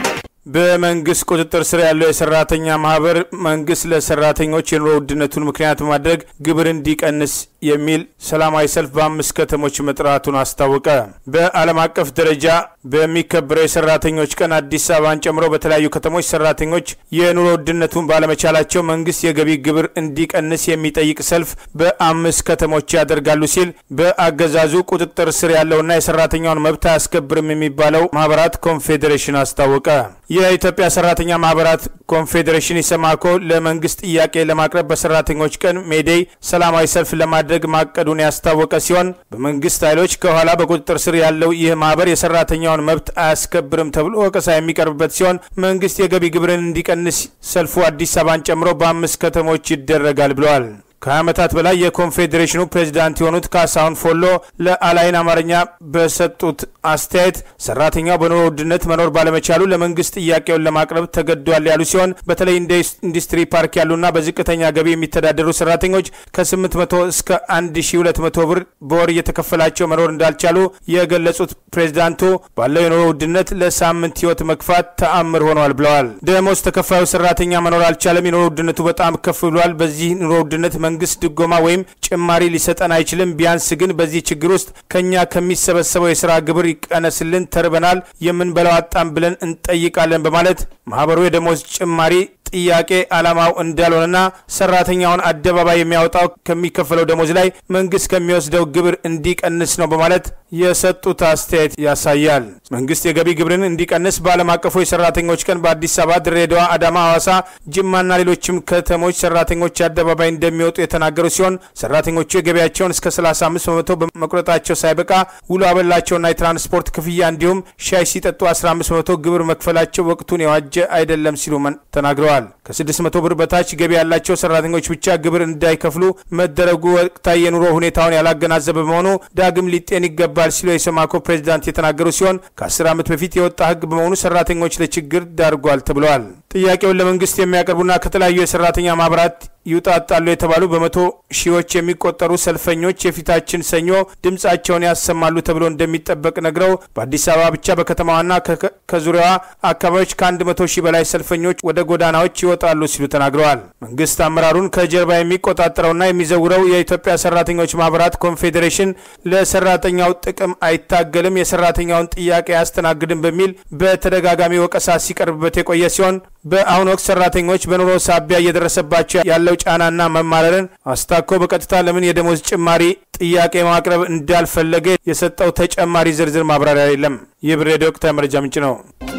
በመንግስት ቁጥጥር ስር ያለው የሰራተኛ ማህበር መንግስት ለሰራተኞች የኑሮ ውድነቱን ምክንያት በማድረግ ግብር እንዲቀንስ የሚል ሰላማዊ ሰልፍ በአምስት ከተሞች መጥራቱን አስታወቀ። በዓለም አቀፍ ደረጃ በሚከበረው የሰራተኞች ቀን አዲስ አበባን ጨምሮ በተለያዩ ከተሞች ሰራተኞች የኑሮ ውድነቱን ባለመቻላቸው መንግስት የገቢ ግብር እንዲቀንስ የሚጠይቅ ሰልፍ በአምስት ከተሞች ያደርጋሉ ሲል በአገዛዙ ቁጥጥር ስር ያለውና የሰራተኛውን መብት አያስከብርም የሚባለው ማህበራት ኮንፌዴሬሽን አስታወቀ። የኢትዮጵያ ሰራተኛ ማህበራት ኮንፌዴሬሽን ኢሰማኮ ለመንግስት ጥያቄ ለማቅረብ በሰራተኞች ቀን ሜዴይ ሰላማዊ ሰልፍ ለማድረግ ማቀዱን ያስታወቀ ሲሆን በመንግስት ኃይሎች ከኋላ በቁጥጥር ስር ያለው ይህ ማህበር የሰራተኛውን መብት አያስከብርም ተብሎ ወቀሳ የሚቀርብበት ሲሆን መንግስት የገቢ ግብርን እንዲቀንስ ሰልፉ አዲስ አበባን ጨምሮ በአምስት ከተሞች ይደረጋል ብለዋል። ከዓመታት በላይ የኮንፌዴሬሽኑ ፕሬዝዳንት የሆኑት ካሳሁን ፎሎ ለአላይን አማርኛ በሰጡት አስተያየት ሰራተኛው በኑሮ ውድነት መኖር ባለመቻሉ ለመንግስት ጥያቄውን ለማቅረብ ተገዷል ያሉ ሲሆን በተለይ እንደ ኢንዱስትሪ ፓርክ ያሉና በዝቅተኛ ገቢ የሚተዳደሩ ሰራተኞች ከስምንት መቶ እስከ አንድ ሺህ ሁለት መቶ ብር በወር እየተከፈላቸው መኖር እንዳልቻሉ የገለጹት ፕሬዝዳንቱ ባለው የኑሮ ውድነት ለሳምንት ህይወት መግፋት ተአምር ሆኗል ብለዋል። ደሞዝ ተከፋዩ ሰራተኛ መኖር አልቻለም። የኑሮ ውድነቱ በጣም ከፍ ብሏል። በዚህ ኑሮ ውድነት መንግስት ድጎማ ወይም ጭማሪ ሊሰጠን አይችልም። ቢያንስ ግን በዚህ ችግር ውስጥ ከኛ ከሚሰበሰበው የሥራ ግብር ይቀነስልን፣ ተርበናል፣ የምንበላው አጣም ብለን እንጠይቃለን በማለት ማህበሩ የደሞዝ ጭማሪ ጥያቄ ዓላማው እንዳልሆነና ሰራተኛውን አደባባይ የሚያወጣው ከሚከፈለው ደሞዝ ላይ መንግስት ከሚወስደው ግብር እንዲቀንስ ነው በማለት የሰጡት አስተያየት ያሳያል። መንግስት የገቢ ግብርን እንዲቀንስ በዓለም አቀፉ የሰራተኞች ቀን በአዲስ አበባ፣ ድሬዳዋ፣ አዳማ፣ ሐዋሳ፣ ጅማና ሌሎችም ከተሞች ሰራተኞች አደባባይ እንደሚወጡ የተናገሩ ሲሆን ሰራተኞቹ የገቢያቸውን እስከ ሰላሳ አምስት በመቶ በመቁረጣቸው ሳይበቃ ውሎ አበላቸውና የትራንስፖርት ክፍያ እንዲሁም ሻይ ሲጠጡ አስራ አምስት በመቶ ግብር መክፈላቸው ወቅቱን የዋጀ አይደለም ሲሉ ተናግረዋል። ከስድስት መቶ ብር በታች ገቢ ያላቸው ሰራተኞች ብቻ ግብር እንዳይከፍሉ መደረጉ ወቅታዊ የኑሮ ሁኔታውን ያላገናዘበ በመሆኑ ዳግም ሊጤን ይገባል ሲሉ የኢሰማኮ ፕሬዝዳንት የተናገሩ ሲሆን ከአስር ዓመት በፊት የወጣ ህግ በመሆኑ ሰራተኞች ለችግር ዳርጓል ተብለዋል። ጥያቄውን ለመንግስት የሚያቀርቡና ከተለያዩ የሰራተኛ ማህበራት ይውጣጣሉ የተባሉ በመቶ ሺዎች የሚቆጠሩ ሰልፈኞች የፊታችን ሰኞ ድምጻቸውን ያሰማሉ ተብሎ እንደሚጠበቅ ነግረው በአዲስ አበባ ብቻ በከተማዋና ከዙሪያዋ አካባቢዎች ከአንድ መቶ ሺህ በላይ ሰልፈኞች ወደ ጎዳናዎች ይወጣሉ ሲሉ ተናግረዋል። መንግስት አመራሩን ከጀርባ የሚቆጣጠረውና የሚዘውረው የኢትዮጵያ ሰራተኞች ማህበራት ኮንፌዴሬሽን ለሰራተኛው ጥቅም አይታገልም፣ የሰራተኛውን ጥያቄ አያስተናግድም በሚል በተደጋጋሚ ወቀሳ ሲቀርብበት የቆየ ሲሆን በአሁኑ ወቅት ሰራተኞች በኑሮ ሳቢያ እየደረሰባቸው ያለው ጫናና መማረርን አስታኮ በቀጥታ ለምን የደሞዝ ጭማሪ ጥያቄ ማቅረብ እንዳልፈለገ የሰጠው ተጨማሪ ዝርዝር ማብራሪያ የለም። ይህ ብሬ ዶክተር መረጃ ምንጭ ነው።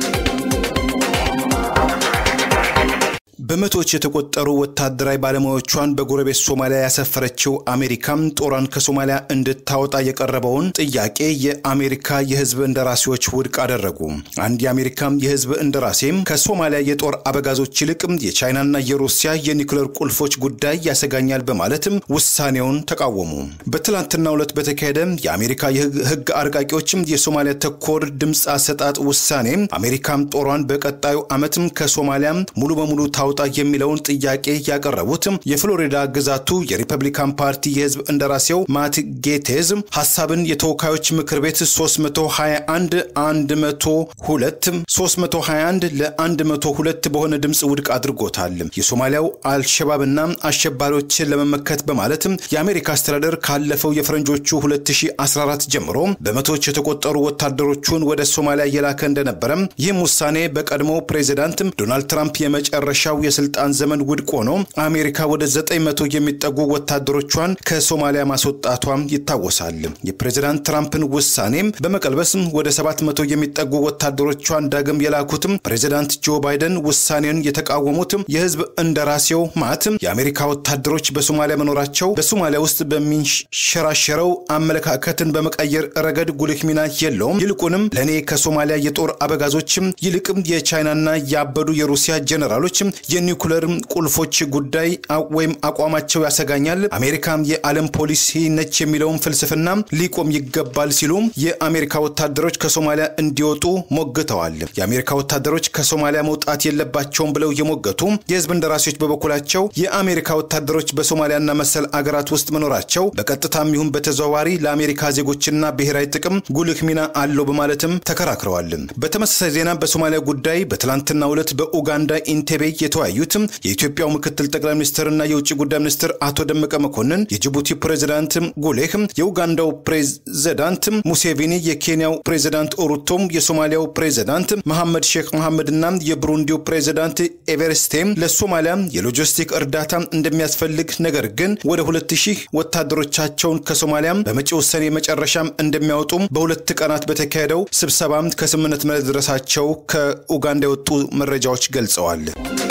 በመቶዎች የተቆጠሩ ወታደራዊ ባለሙያዎቿን በጎረቤት ሶማሊያ ያሰፈረችው አሜሪካም ጦሯን ከሶማሊያ እንድታወጣ የቀረበውን ጥያቄ የአሜሪካ የህዝብ እንደራሴዎች ውድቅ አደረጉ። አንድ የአሜሪካም የህዝብ እንደራሴም ከሶማሊያ የጦር አበጋዞች ይልቅ የቻይናና የሩሲያ የኒውክሌር ቁልፎች ጉዳይ ያሰጋኛል በማለትም ውሳኔውን ተቃወሙ። በትላንትናው ዕለት በተካሄደ የአሜሪካ የህግ አርቃቂዎችም የሶማሊያ ተኮር ድምጽ አሰጣጥ ውሳኔ አሜሪካም ጦሯን በቀጣዩ ዓመትም ከሶማሊያ ሙሉ በሙሉ ታውጣ የሚለውን ጥያቄ ያቀረቡት የፍሎሪዳ ግዛቱ የሪፐብሊካን ፓርቲ የህዝብ እንደራሴው ማት ጌቴዝ ሐሳብን የተወካዮች ምክር ቤት ሶስት መቶ ሃያ አንድ አንድ መቶ ሁለት ሶስት መቶ ሃያ አንድ ለአንድ መቶ ሁለት በሆነ ድምጽ ውድቅ አድርጎታል። የሶማሊያው አልሸባብና አሸባሪዎችን ለመመከት በማለት የአሜሪካ አስተዳደር ካለፈው የፈረንጆቹ ሁለት ሺህ አስራ አራት ጀምሮ በመቶዎች የተቆጠሩ ወታደሮቹን ወደ ሶማሊያ የላከ እንደነበረ ይህም ውሳኔ በቀድሞ ፕሬዝዳንት ዶናልድ ትራምፕ የመጨረሻው የስልጣን ዘመን ውድቅ ሆኖ አሜሪካ ወደ ዘጠኝ መቶ የሚጠጉ ወታደሮቿን ከሶማሊያ ማስወጣቷም ይታወሳል። የፕሬዝዳንት ትራምፕን ውሳኔም በመቀልበስ ወደ ሰባት መቶ የሚጠጉ ወታደሮቿን ዳግም የላኩትም ፕሬዝዳንት ጆ ባይደን ውሳኔውን የተቃወሙት የህዝብ እንደራሴው ማት የአሜሪካ ወታደሮች በሶማሊያ መኖራቸው በሶማሊያ ውስጥ በሚንሸራሸረው አመለካከትን በመቀየር ረገድ ጉልህ ሚና የለውም፣ ይልቁንም ለኔ ከሶማሊያ የጦር አበጋዞችም ይልቅም የቻይናና ያበዱ የሩሲያ ጀነራሎች የኒውክሌር ቁልፎች ጉዳይ ወይም አቋማቸው ያሰጋኛል። አሜሪካም የዓለም ፖሊሲ ነች የሚለውን ፍልስፍና ሊቆም ይገባል ሲሉ የአሜሪካ ወታደሮች ከሶማሊያ እንዲወጡ ሞግተዋል። የአሜሪካ ወታደሮች ከሶማሊያ መውጣት የለባቸውም ብለው የሞገቱ የህዝብ እንደራሴዎች በበኩላቸው የአሜሪካ ወታደሮች በሶማሊያና መሰል አገራት ውስጥ መኖራቸው በቀጥታም ይሁን በተዘዋዋሪ ለአሜሪካ ዜጎችና ብሔራዊ ጥቅም ጉልህ ሚና አለው በማለትም ተከራክረዋል። በተመሳሳይ ዜና በሶማሊያ ጉዳይ በትላንትናው ዕለት በኡጋንዳ ኢንቴቤ የተወያዩት የኢትዮጵያው ምክትል ጠቅላይ ሚኒስትርና የውጭ ጉዳይ ሚኒስትር አቶ ደመቀ መኮንን፣ የጅቡቲ ፕሬዝዳንት ጉሌህ፣ የኡጋንዳው ፕሬዝዳንት ሙሴቪኒ፣ የኬንያው ፕሬዝዳንት ኦሩቶም፣ የሶማሊያው ፕሬዝዳንት መሐመድ ሼክ መሐመድና የብሩንዲው ፕሬዝዳንት ኤቨርስቴ ለሶማሊያ የሎጂስቲክ እርዳታ እንደሚያስፈልግ ነገር ግን ወደ ሁለት ሺህ ወታደሮቻቸውን ከሶማሊያ በመጪው ሰኔ መጨረሻም እንደሚያወጡ በሁለት ቀናት በተካሄደው ስብሰባ ከስምምነት መድረሳቸው ከኡጋንዳ የወጡ መረጃዎች ገልጸዋል።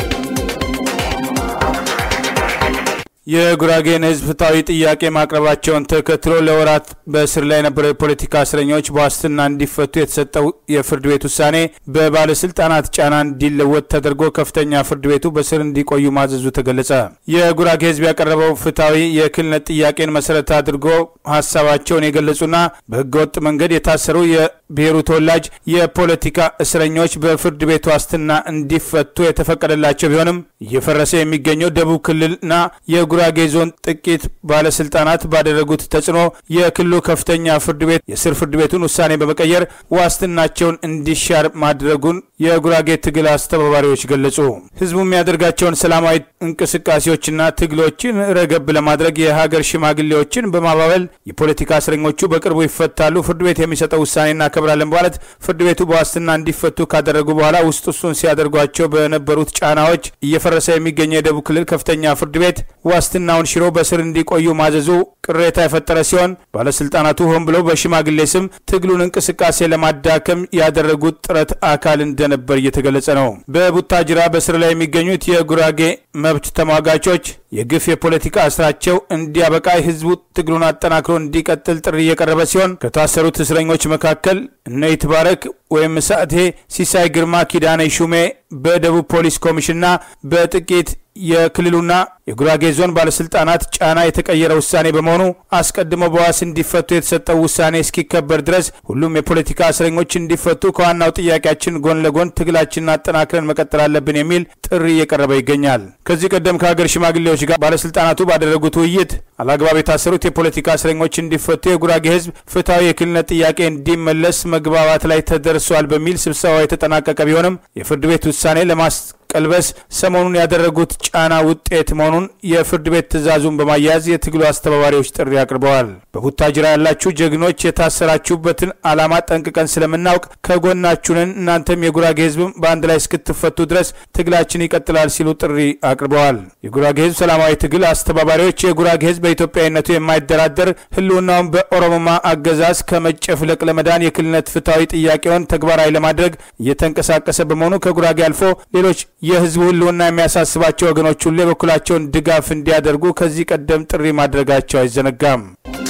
የጉራጌን ህዝብ ፍትሃዊ ጥያቄ ማቅረባቸውን ተከትሎ ለወራት በእስር ላይ የነበሩ የፖለቲካ እስረኞች በዋስትና እንዲፈቱ የተሰጠው የፍርድ ቤት ውሳኔ በባለስልጣናት ጫና እንዲለወጥ ተደርጎ ከፍተኛ ፍርድ ቤቱ በእስር እንዲቆዩ ማዘዙ ተገለጸ። የጉራጌ ህዝብ ያቀረበው ፍትሃዊ የክልልነት ጥያቄን መሰረት አድርጎ ሀሳባቸውን የገለጹና በህገወጥ መንገድ የታሰሩ የብሔሩ ተወላጅ የፖለቲካ እስረኞች በፍርድ ቤት ዋስትና እንዲፈቱ የተፈቀደላቸው ቢሆንም እየፈረሰ የሚገኘው ደቡብ ክልልና የጉራጌ ዞን ጥቂት ባለስልጣናት ባደረጉት ተጽዕኖ የክልሉ ከፍተኛ ፍርድ ቤት የስር ፍርድ ቤቱን ውሳኔ በመቀየር ዋስትናቸውን እንዲሻር ማድረጉን የጉራጌ ትግል አስተባባሪዎች ገለጹ። ህዝቡ የሚያደርጋቸውን ሰላማዊ እንቅስቃሴዎችና ትግሎችን ረገብ ለማድረግ የሀገር ሽማግሌዎችን በማባበል የፖለቲካ እስረኞቹ በቅርቡ ይፈታሉ፣ ፍርድ ቤት የሚሰጠው ውሳኔ እናከብራለን በማለት ፍርድ ቤቱ በዋስትና እንዲፈቱ ካደረጉ በኋላ ውስጥ እሱን ሲያደርጓቸው በነበሩት ጫናዎች እየፈረሰ የሚገኘው የደቡብ ክልል ከፍተኛ ፍርድ ቤት ዋስትናውን ሽሮ በስር እንዲቆዩ ማዘዙ ቅሬታ የፈጠረ ሲሆን ባለስልጣናቱ ሆን ብለው በሽማግሌ ስም ትግሉን እንቅስቃሴ ለማዳከም ያደረጉት ጥረት አካል እንደነበር እየተገለጸ ነው። በቡታጅራ በስር ላይ የሚገኙት የጉራጌ መብት ተሟጋቾች የግፍ የፖለቲካ እስራቸው እንዲያበቃ ህዝቡ ትግሉን አጠናክሮ እንዲቀጥል ጥሪ እየቀረበ ሲሆን ከታሰሩት እስረኞች መካከል እነ ይትባረክ ወይም ሳቴ፣ ሲሳይ ግርማ፣ ኪዳኔ ሹሜ በደቡብ ፖሊስ ኮሚሽንና በጥቂት የክልሉና የጉራጌ ዞን ባለስልጣናት ጫና የተቀየረ ውሳኔ በመሆኑ አስቀድሞ በዋስ እንዲፈቱ የተሰጠው ውሳኔ እስኪከበር ድረስ ሁሉም የፖለቲካ እስረኞች እንዲፈቱ ከዋናው ጥያቄያችን ጎን ለጎን ትግላችንን አጠናክረን መቀጠል አለብን የሚል ጥሪ እየቀረበ ይገኛል። ከዚህ ቀደም ከሀገር ሽማግሌዎች ጋር ባለስልጣናቱ ባደረጉት ውይይት አላግባብ የታሰሩት የፖለቲካ እስረኞች እንዲፈቱ የጉራጌ ህዝብ ፍትሃዊ የክልልነት ጥያቄ እንዲመለስ መግባባት ላይ ተደርሷል በሚል ስብሰባው የተጠናቀቀ ቢሆንም የፍርድ ቤት ውሳኔ ለማስ ቀልበስ ሰሞኑን ያደረጉት ጫና ውጤት መሆኑን የፍርድ ቤት ትዕዛዙን በማያያዝ የትግሉ አስተባባሪዎች ጥሪ አቅርበዋል። በቡታጅራ ያላችሁ ጀግኖች የታሰራችሁበትን ዓላማ ጠንቅቀን ስለምናውቅ ከጎናችሁ ነን፣ እናንተም የጉራጌ ህዝብም በአንድ ላይ እስክትፈቱ ድረስ ትግላችን ይቀጥላል ሲሉ ጥሪ አቅርበዋል። የጉራጌ ህዝብ ሰላማዊ ትግል አስተባባሪዎች የጉራጌ ህዝብ በኢትዮጵያዊነቱ የማይደራደር ህልውናውን በኦሮሞማ አገዛዝ ከመጨፍለቅ ለመዳን የክልልነት ፍትሃዊ ጥያቄውን ተግባራዊ ለማድረግ እየተንቀሳቀሰ በመሆኑ ከጉራጌ አልፎ ሌሎች የህዝቡ ህልውና የሚያሳስባቸው ወገኖች ሁሉ የበኩላቸውን ድጋፍ እንዲያደርጉ ከዚህ ቀደም ጥሪ ማድረጋቸው አይዘነጋም።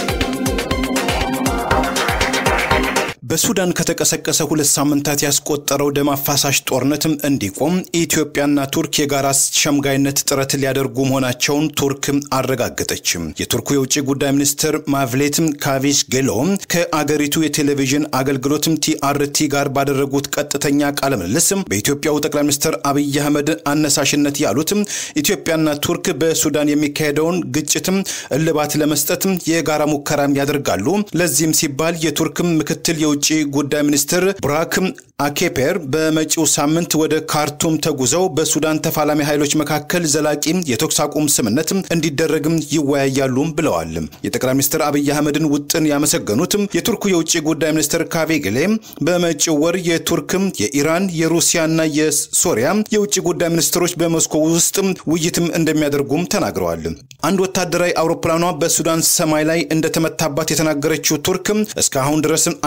በሱዳን ከተቀሰቀሰ ሁለት ሳምንታት ያስቆጠረው ደም አፋሳሽ ጦርነትም እንዲቆም ኢትዮጵያና ቱርክ የጋራ ሸምጋይነት ጥረት ሊያደርጉ መሆናቸውን ቱርክ አረጋገጠች። የቱርኩ የውጭ ጉዳይ ሚኒስትር ማቭሌት ካቪስጌሎ ከአገሪቱ የቴሌቪዥን አገልግሎት ቲአርቲ ጋር ባደረጉት ቀጥተኛ ቃለ ምልልስ በኢትዮጵያው ጠቅላይ ሚኒስትር አብይ አህመድ አነሳሽነት ያሉት ኢትዮጵያና ቱርክ በሱዳን የሚካሄደውን ግጭትም እልባት ለመስጠት የጋራ ሙከራ ያደርጋሉ። ለዚህም ሲባል የቱርክ ምክትል የውጭ ጉዳይ ሚኒስትር ብራክ አኬፔር በመጪው ሳምንት ወደ ካርቱም ተጉዘው በሱዳን ተፋላሚ ኃይሎች መካከል ዘላቂ የተኩስ አቁም ስምምነት እንዲደረግም ይወያያሉ ብለዋል። የጠቅላይ ሚኒስትር አብይ አህመድን ውጥን ያመሰገኑት የቱርኩ የውጭ ጉዳይ ሚኒስትር ካቬግሌ በመጪው ወር የቱርክ፣ የኢራን፣ የሩሲያና የሶሪያ የውጭ ጉዳይ ሚኒስትሮች በሞስኮ ውስጥ ውይይትም እንደሚያደርጉም ተናግረዋል። አንድ ወታደራዊ አውሮፕላኗ በሱዳን ሰማይ ላይ እንደተመታባት የተናገረችው ቱርክ እስካሁን ድረስ አንድ ሺህ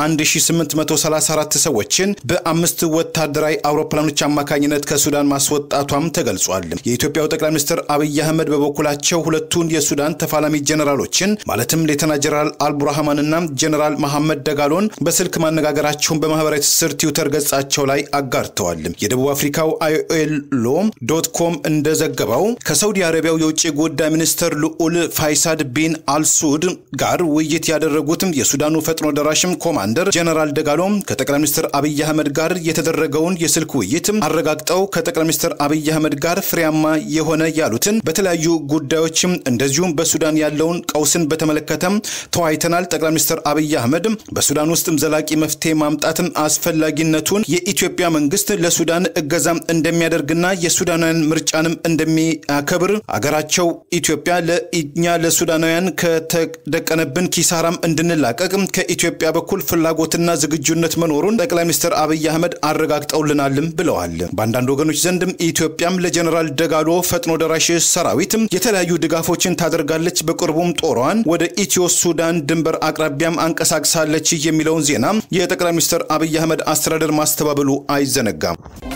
ሺህ ስምንት መቶ ሰላሳ አራት ሰዎችን በአምስት ወታደራዊ አውሮፕላኖች አማካኝነት ከሱዳን ማስወጣቷም ተገልጿል። የኢትዮጵያው ጠቅላይ ሚኒስትር አብይ አህመድ በበኩላቸው ሁለቱን የሱዳን ተፋላሚ ጀነራሎችን ማለትም ሌተና ጀነራል አልቡርሃማንና ጀነራል መሐመድ ደጋሎን በስልክ ማነጋገራቸውን በማህበራዊ ትስስር ትዊተር ገጻቸው ላይ አጋርተዋል። የደቡብ አፍሪካው አይኤልኦ ዶት ኮም እንደዘገበው ከሳውዲ አረቢያው የውጭ ጉዳይ ሚኒስትር ልዑል ፋይሳድ ቢን አልሱድ ጋር ውይይት ያደረጉት የሱዳኑ ፈጥኖ ደራሽም ኮማንደር ጀነራል ደጋሎም ከጠቅላይ ሚኒስትር አብይ አህመድ ጋር የተደረገውን የስልክ ውይይት አረጋግጠው ከጠቅላይ ሚኒስትር አብይ አህመድ ጋር ፍሬያማ የሆነ ያሉትን በተለያዩ ጉዳዮችም እንደዚሁም በሱዳን ያለውን ቀውስን በተመለከተም ተወያይተናል። ጠቅላይ ሚኒስትር አብይ አህመድ በሱዳን ውስጥም ዘላቂ መፍትሄ ማምጣትም አስፈላጊነቱን የኢትዮጵያ መንግስት ለሱዳን እገዛም እንደሚያደርግና የሱዳናውያን ምርጫንም እንደሚያከብር አገራቸው ኢትዮጵያ ለእኛ ለሱዳናውያን ከተደቀነብን ኪሳራም እንድንላቀቅ ከኢትዮጵያ በኩል ፍላጎትና ዝግጁነት መኖሩን ጠቅላይ ሚኒስትር አብይ አህመድ አረጋግጠውልናልም ብለዋል። በአንዳንድ ወገኖች ዘንድም ኢትዮጵያም ለጀነራል ደጋሎ ፈጥኖ ደራሽ ሰራዊት የተለያዩ ድጋፎችን ታደርጋለች፣ በቅርቡም ጦሯን ወደ ኢትዮ ሱዳን ድንበር አቅራቢያም አንቀሳቅሳለች የሚለውን ዜና የጠቅላይ ሚኒስትር አብይ አህመድ አስተዳደር ማስተባበሉ አይዘነጋም።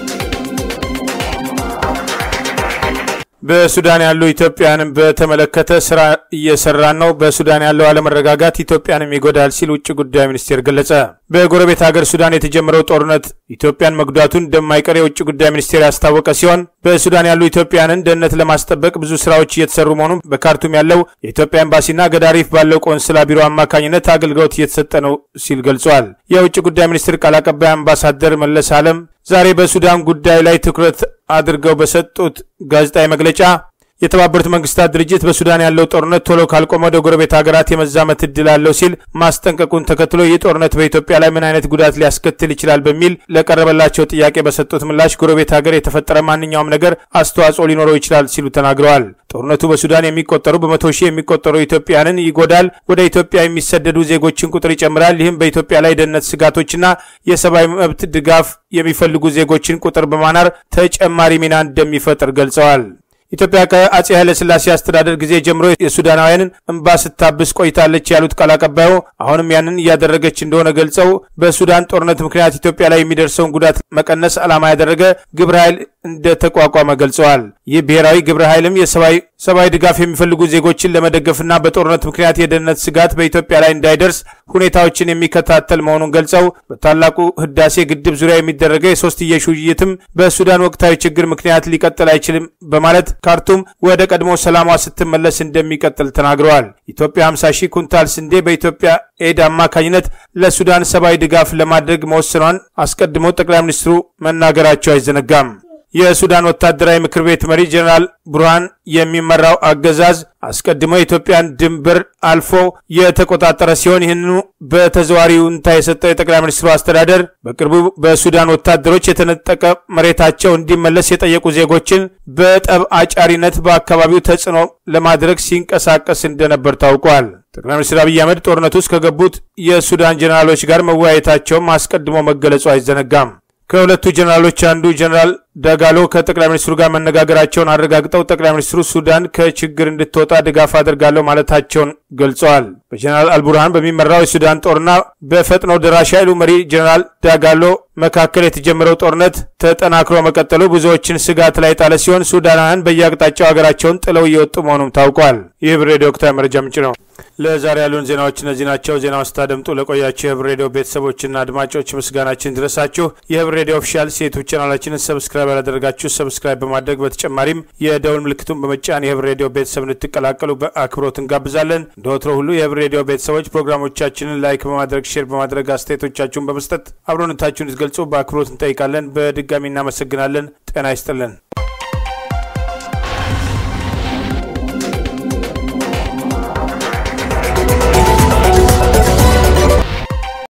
በሱዳን ያሉ ኢትዮጵያውያንን በተመለከተ ስራ እየሰራን ነው። በሱዳን ያለው አለመረጋጋት ኢትዮጵያንም ይጎዳል ሲል ውጭ ጉዳይ ሚኒስቴር ገለጸ። በጎረቤት ሀገር ሱዳን የተጀመረው ጦርነት ኢትዮጵያን መጉዳቱን እንደማይቀር የውጭ ጉዳይ ሚኒስቴር ያስታወቀ ሲሆን በሱዳን ያሉ ኢትዮጵያውያንን ደህንነት ለማስጠበቅ ብዙ ስራዎች እየተሰሩ መሆኑን በካርቱም ያለው የኢትዮጵያ ኤምባሲና ገዳሪፍ ባለው ቆንስላ ቢሮ አማካኝነት አገልግሎት እየተሰጠ ነው ሲል ገልጿል። የውጭ ጉዳይ ሚኒስቴር ቃል አቀባይ አምባሳደር መለስ አለም ዛሬ በሱዳን ጉዳይ ላይ ትኩረት አድርገው በሰጡት ጋዜጣዊ መግለጫ የተባበሩት መንግስታት ድርጅት በሱዳን ያለው ጦርነት ቶሎ ካልቆመ ወደ ጎረቤት ሀገራት የመዛመት እድል አለው ሲል ማስጠንቀቁን ተከትሎ ይህ ጦርነት በኢትዮጵያ ላይ ምን አይነት ጉዳት ሊያስከትል ይችላል በሚል ለቀረበላቸው ጥያቄ በሰጡት ምላሽ ጎረቤት ሀገር የተፈጠረ ማንኛውም ነገር አስተዋጽኦ ሊኖረው ይችላል ሲሉ ተናግረዋል። ጦርነቱ በሱዳን የሚቆጠሩ በመቶ ሺህ የሚቆጠሩ ኢትዮጵያውያንን ይጎዳል፣ ወደ ኢትዮጵያ የሚሰደዱ ዜጎችን ቁጥር ይጨምራል። ይህም በኢትዮጵያ ላይ ደህንነት ስጋቶችና የሰብአዊ መብት ድጋፍ የሚፈልጉ ዜጎችን ቁጥር በማናር ተጨማሪ ሚና እንደሚፈጥር ገልጸዋል። ኢትዮጵያ ከአጼ ኃይለ ሥላሴ አስተዳደር ጊዜ ጀምሮ የሱዳናውያንን እንባ ስታብስ ቆይታለች ያሉት ቃል አቀባዩ አሁንም ያንን እያደረገች እንደሆነ ገልጸው በሱዳን ጦርነት ምክንያት ኢትዮጵያ ላይ የሚደርሰውን ጉዳት መቀነስ ዓላማ ያደረገ ግብረ ኃይል እንደተቋቋመ ገልጸዋል። ይህ ብሔራዊ ግብረ ኃይልም የሰብአዊ ሰብአዊ ድጋፍ የሚፈልጉ ዜጎችን ለመደገፍና በጦርነት ምክንያት የደህንነት ስጋት በኢትዮጵያ ላይ እንዳይደርስ ሁኔታዎችን የሚከታተል መሆኑን ገልጸው በታላቁ ህዳሴ ግድብ ዙሪያ የሚደረገው የሶስትዮሽ ውይይትም በሱዳን ወቅታዊ ችግር ምክንያት ሊቀጥል አይችልም በማለት ካርቱም ወደ ቀድሞ ሰላሟ ስትመለስ እንደሚቀጥል ተናግረዋል። ኢትዮጵያ ሃምሳ ሺህ ኩንታል ስንዴ በኢትዮጵያ ኤድ አማካኝነት ለሱዳን ሰብአዊ ድጋፍ ለማድረግ መወሰኗን አስቀድሞ ጠቅላይ ሚኒስትሩ መናገራቸው አይዘነጋም። የሱዳን ወታደራዊ ምክር ቤት መሪ ጀነራል ቡርሃን የሚመራው አገዛዝ አስቀድሞ የኢትዮጵያን ድንበር አልፎ የተቆጣጠረ ሲሆን ይህንኑ በተዘዋሪውንታ የሰጠው የጠቅላይ ሚኒስትሩ አስተዳደር በቅርቡ በሱዳን ወታደሮች የተነጠቀ መሬታቸው እንዲመለስ የጠየቁ ዜጎችን በጠብ አጫሪነት በአካባቢው ተጽዕኖ ለማድረግ ሲንቀሳቀስ እንደነበር ታውቋል። ጠቅላይ ሚኒስትር አብይ አህመድ ጦርነቱ ውስጥ ከገቡት የሱዳን ጀነራሎች ጋር መወያየታቸውም አስቀድሞ መገለጹ አይዘነጋም። ከሁለቱ ጀነራሎች አንዱ ጀነራል ደጋሎ ከጠቅላይ ሚኒስትሩ ጋር መነጋገራቸውን አረጋግጠው ጠቅላይ ሚኒስትሩ ሱዳን ከችግር እንድትወጣ ድጋፍ አድርጋለሁ ማለታቸውን ገልጸዋል። በጀነራል አልቡርሃን በሚመራው የሱዳን ጦርና በፈጥኖ ደራሽ ኃይሉ መሪ ጀነራል ደጋሎ መካከል የተጀመረው ጦርነት ተጠናክሮ መቀጠሉ ብዙዎችን ስጋት ላይ ጣለ ሲሆን ሱዳናውያን በየአቅጣጫው ሀገራቸውን ጥለው እየወጡ መሆኑም ታውቋል። ይህ ሬዲዮ ወቅታዊ መረጃ ምንጭ ነው። ለዛሬ ያሉን ዜናዎች እነዚህ ናቸው። ዜናውን ስታደምጡ ለቆያችሁ የህብር ሬዲዮ ቤተሰቦችና አድማጮች ምስጋናችን ድረሳችሁ። የህብር ሬዲዮ ኦፊሻል ዩቲዩብ ቻናላችንን ሰብስክራይብ ያላደረጋችሁ ሰብስክራይብ በማድረግ በተጨማሪም የደውል ምልክቱን በመጫን የህብር ሬዲዮ ቤተሰብ እንድትቀላቀሉ በአክብሮት እንጋብዛለን። እንደወትሮ ሁሉ የህብር ሬዲዮ ቤተሰቦች ፕሮግራሞቻችንን ላይክ በማድረግ ሼር በማድረግ አስተያየቶቻችሁን በመስጠት አብሮነታችሁን እንድትገልጹ በአክብሮት እንጠይቃለን። በድጋሚ እናመሰግናለን። ጤና ይስጥልን።